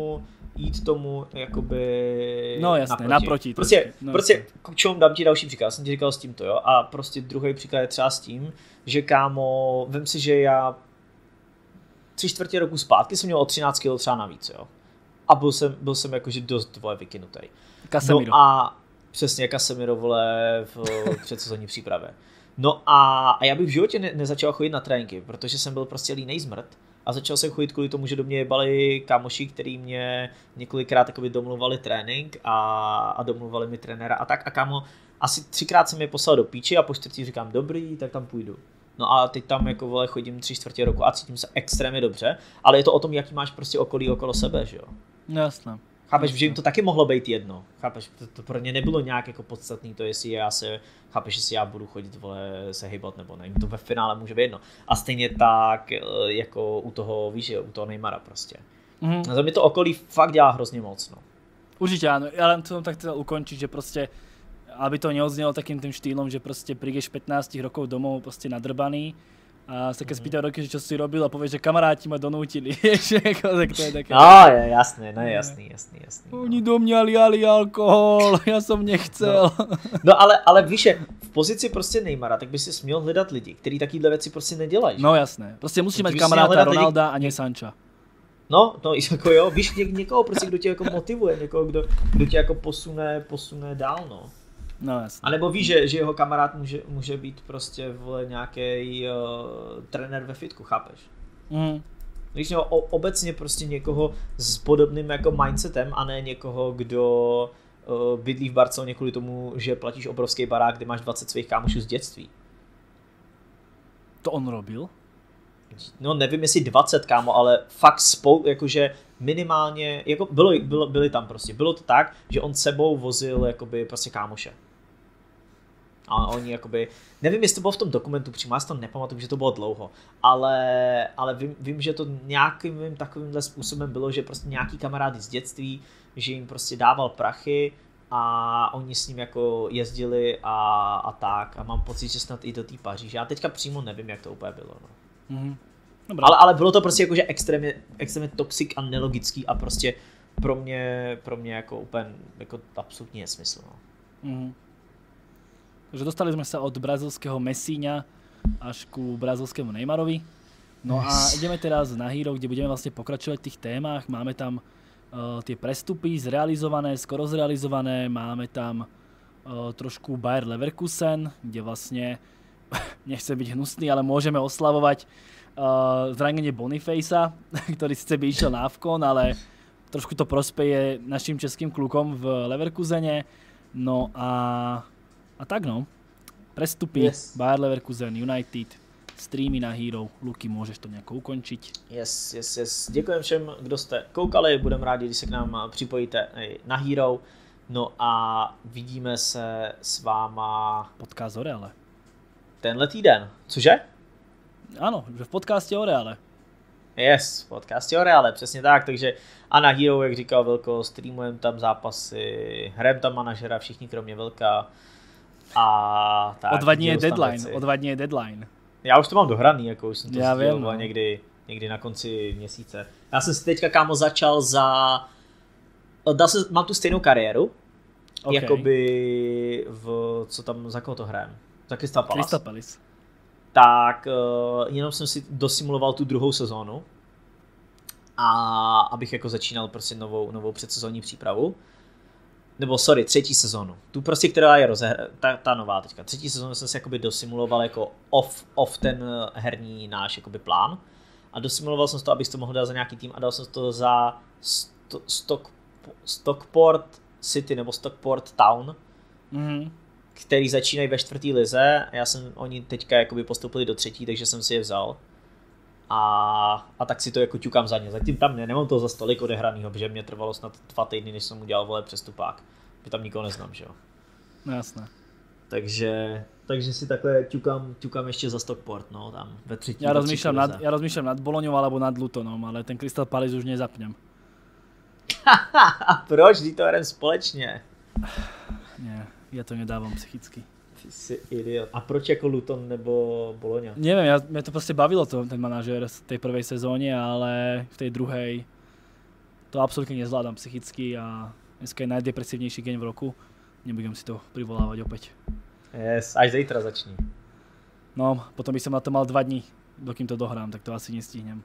tomu jakoby no jasné, naproti. Prostě k čemu dám ti další příklad, jsem ti říkal s tímto, jo, a prostě druhý příklad je třeba s tím, že kámo, vem si, že já 3/4 roku zpátky jsem měl o 13 kg třeba navíc, jo, a byl jsem jakože dost vykynutý. Casemiro. No a přesně Casemiro, vole, v předsezonní přípravě. No a já bych v životě nezačal chodit na tréninky, protože jsem byl prostě línej zmrt a začal jsem chodit kvůli tomu, že do mě jebali kámoši, který mě několikrát domluvali trénink a domluvali mi trenéra a tak a kámo, asi 3krát jsem je poslal do píči a po 4 říkám dobrý, tak tam půjdu. No a teď tam jako vole chodím 3/4 roku a cítím se extrémně dobře, ale je to o tom, jaký máš prostě okolí okolo sebe, že jo? No jasné. Chápeš, že jim to taky mohlo být jedno. Chápeš, to pro ně nebylo nějak jako podstatný to, jestli chápeš, jestli já budu chodit, vole, se hejbat nebo ne. Jim to ve finále může být jedno. A stejně tak jako u toho, víš, u toho Neymara prostě. Za mě to okolí fakt dělá hrozně moc, no. Určite áno, ja len som tak chcel ukončiť, že proste, aby to neodznelo takým tým štýlom, že proste prídeš 15 rokov domov proste nadrbaný a sa keď spýtajú roky, že čo si robil a povieš, že kamaráti ma donútili, tak to je také... No, je jasné, jasný. Oni do mňa liali alkohol, ja som nechcel. No ale víš, v pozici prostě Neymara, tak by si směl hledat lidi, kteří takovýhle věci prostě nedělají. No jasné, prostě musíš mať kamaráta Ronalda a ne Sancha. No, jako jo, víš někoho prostě, kdo tě jako motivuje, někoho, kdo tě jako posune dál, no. No jasně. A nebo víš, že jeho kamarád může být prostě, vole, nějaký trenér ve fitku, chápeš? Víš, no, obecně prostě někoho s podobným jako mindsetem a ne někoho, kdo bydlí v Barceloně kvůli tomu, že platíš obrovský barák, kde máš 20 svých kámošů z dětství. To on robil? No nevím, jestli 20, kámo, ale fakt jakože minimálně, jako byli tam prostě, bylo to tak, že on sebou vozil jakoby prostě kámoše. A oni jakoby, nevím, jestli to bylo v tom dokumentu přímo, já si to nepamatuju, že to bylo dlouho, ale vím, že to nějakým takovýmhle způsobem bylo, že prostě nějaký kamarády z dětství, že jim prostě dával prachy a oni s ním jako jezdili a tak a mám pocit, že snad i do té Paříže. Já teďka přímo nevím, jak to úplně bylo, no. Ale bylo to prostě jakože extrémně toxic a nelogický a prostě pro mě jako úplně jako absolutní nesmysl. No. Takže dostali sme sa od brazilského Messíňa až ku brazilskému Neymarovi. No a ideme teraz na Hero, kde budeme vlastne pokračovať v tých témach. Máme tam tie prestupy zrealizované, skoro zrealizované. Máme tam trošku Bayer Leverkusen, kde vlastne nechcem byť hnusný, ale môžeme oslavovať zranenie Bonifacea, ktorý síce by išiel na AFCON, ale trošku to prospeje našim českým klukom v Leverkusene. No a tak no. Prestupy, yes. Bayer Leverkusen, United, streamy na Hero. Luky, môžeš to nejako ukončiť? Yes. Děkujem všem, kdo jste koukali. Budeme rádi, když se k nám připojíte na Hero. No a vidíme se s váma... Podcast o Reale. Tenhle týden. Cože? Ano, v podcastě o Reale. Yes, v podcastě o Reale, přesně tak. Takže a na Hero, jak říkal Velko, streamujeme tam zápasy, hrajeme tam manažera, všichni kromě Velka. A tak. O 2 dní je deadline. Já už to mám dohraný, jako už jsem to sděloval někdy na konci měsíce. Já jsem si teďka, kámo, začal mám tu stejnou kariéru, okay. Jakoby co tam, za koho to hrajem? Za Crystal Palace. Tak jenom jsem si dosimuloval tu druhou sezónu a abych jako začínal prostě novou předsezónní přípravu. Nebo sorry, třetí sezónu. Tu prostě, která je ta nová teďka. Třetí sezónu jsem si jakoby dosimuloval jako off ten herní náš jakoby plán. A dosimuloval jsem to, abych to mohl dát za nějaký tým a dal jsem to za Stockport City nebo Stockport Town, který začínají ve 4. lize. Oni teďka jakoby postoupili do 3., takže jsem si je vzal. A tak si to jako ťukám za ně. Zatím tam nemám to za tolik odehranýho, protože mě trvalo snad 2 týdny, než jsem udělal, vole, přestupák. Protože tam nikoho neznám, že jo. No jasné. Takže si takhle ťukám ještě za Stockport, no, tam ve 3. Ja rozmýšľam nad Bolognou alebo nad Lutonom, ale ten Crystal Palace už nezapnem. A proč? Vy to hrem společně. Nie, ja to nedávam psychicky. Ty si idiot. A proč jako Luton nebo Bologna? Neviem, mňa to proste bavilo ten manažér z tej prvej sezóne, ale v tej druhej to absolútne nezvládam psychicky a dneska je najdepresívnejší deň v roku. Nebudem si to privolávať opäť. Yes, až zítra začni. No, potom by som na to mal 2 dní, dokým to dohrám, tak to asi nestihnem.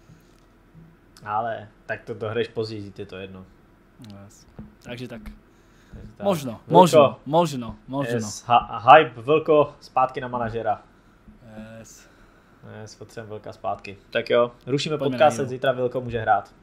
Ale tak to dohraješ později, je to jedno. Yes. Takže tak. Tak. Možno. Yes. Hype, Vlko, zpátky na manažera. Yes, potřebujeme Vlka zpátky. Tak jo, rušíme podcast, zítra Vlko může hrát.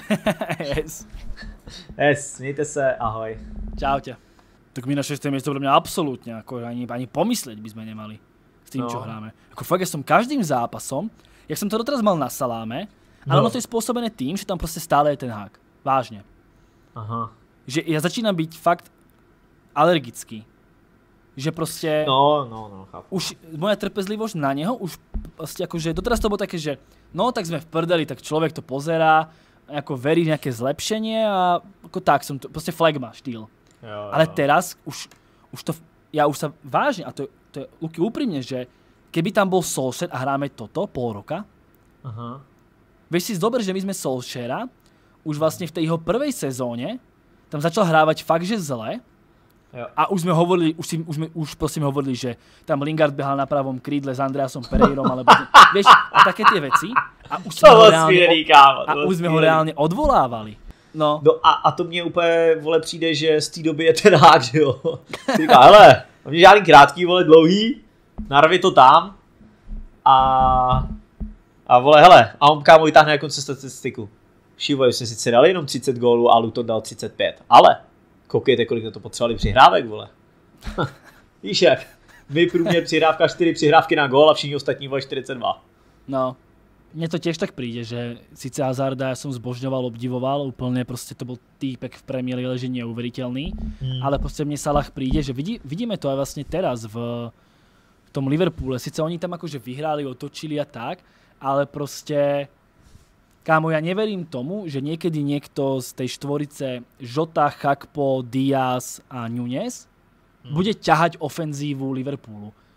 Yes, mějte se, ahoj. Čaute. Tak my na 6. miesto pre mňa absolútne, ako ani pomysleť by sme nemali s tým, čo hráme. Ako fakt, ja som každým zápasom, jak som to doteraz mal na Saláme, ale ono to je spôsobené tým, že tam proste stále je ten hák. Vážne. Aha. Že ja začínam byť fakt alergický. Že proste... No, chápu. Už moja trpezlivosť na neho, už proste akože doteraz to bolo také, že no tak sme v prdeli, tak človek to pozerá, ako verí nejaké zlepšenie a ako tak som to, proste flagma štýl. Jo. Ale teraz už to, ja už sa vážne, a to je Luky úprimne, že keby tam bol Solskjaer a hráme toto pol roka, vieš si zober, že my sme Solskjaera už vlastne v tej jeho prvej sezóne tam začal hrávať fakt, že zle. Jo. A už sme hovorili, už prosím hovorili, že tam Lingard behal na pravom krídle s Andreasom Pereirom, alebo vieš, a také tie veci. A už sme ho reálne odvolávali. No a to mně úplně, vole, přijde, že z té doby je ten hák, že jo. Ty říká, hele, to mě žádný krátký, vole, dlouhý, narvi to tam a vole, hele, a on kámo vytáhne na konci statistiku. Šivo, jsme sice dali jenom 30 gólů a Luton dal 35, ale koukejte, kolik na to potřebovali přihrávek, vole. Víš jak, my průměr přihrávka 4 přihrávky na gól a všichni ostatní, vole, 42. No. Mne to tiež tak príde, že síce Hazarda ja som zbožňoval, obdivoval, úplne proste to bol týpek v Premier League, že neuveriteľný, ale proste mne Salah príde, že vidíme to aj vlastne teraz v tom Liverpoole, síce oni tam akože vyhrali, otočili a tak, ale proste, kámo, ja neverím tomu, že niekedy niekto z tej štvorice Jota, Gakpo, Diaz a Núñez bude ťahať ofenzívu Liverpoolu.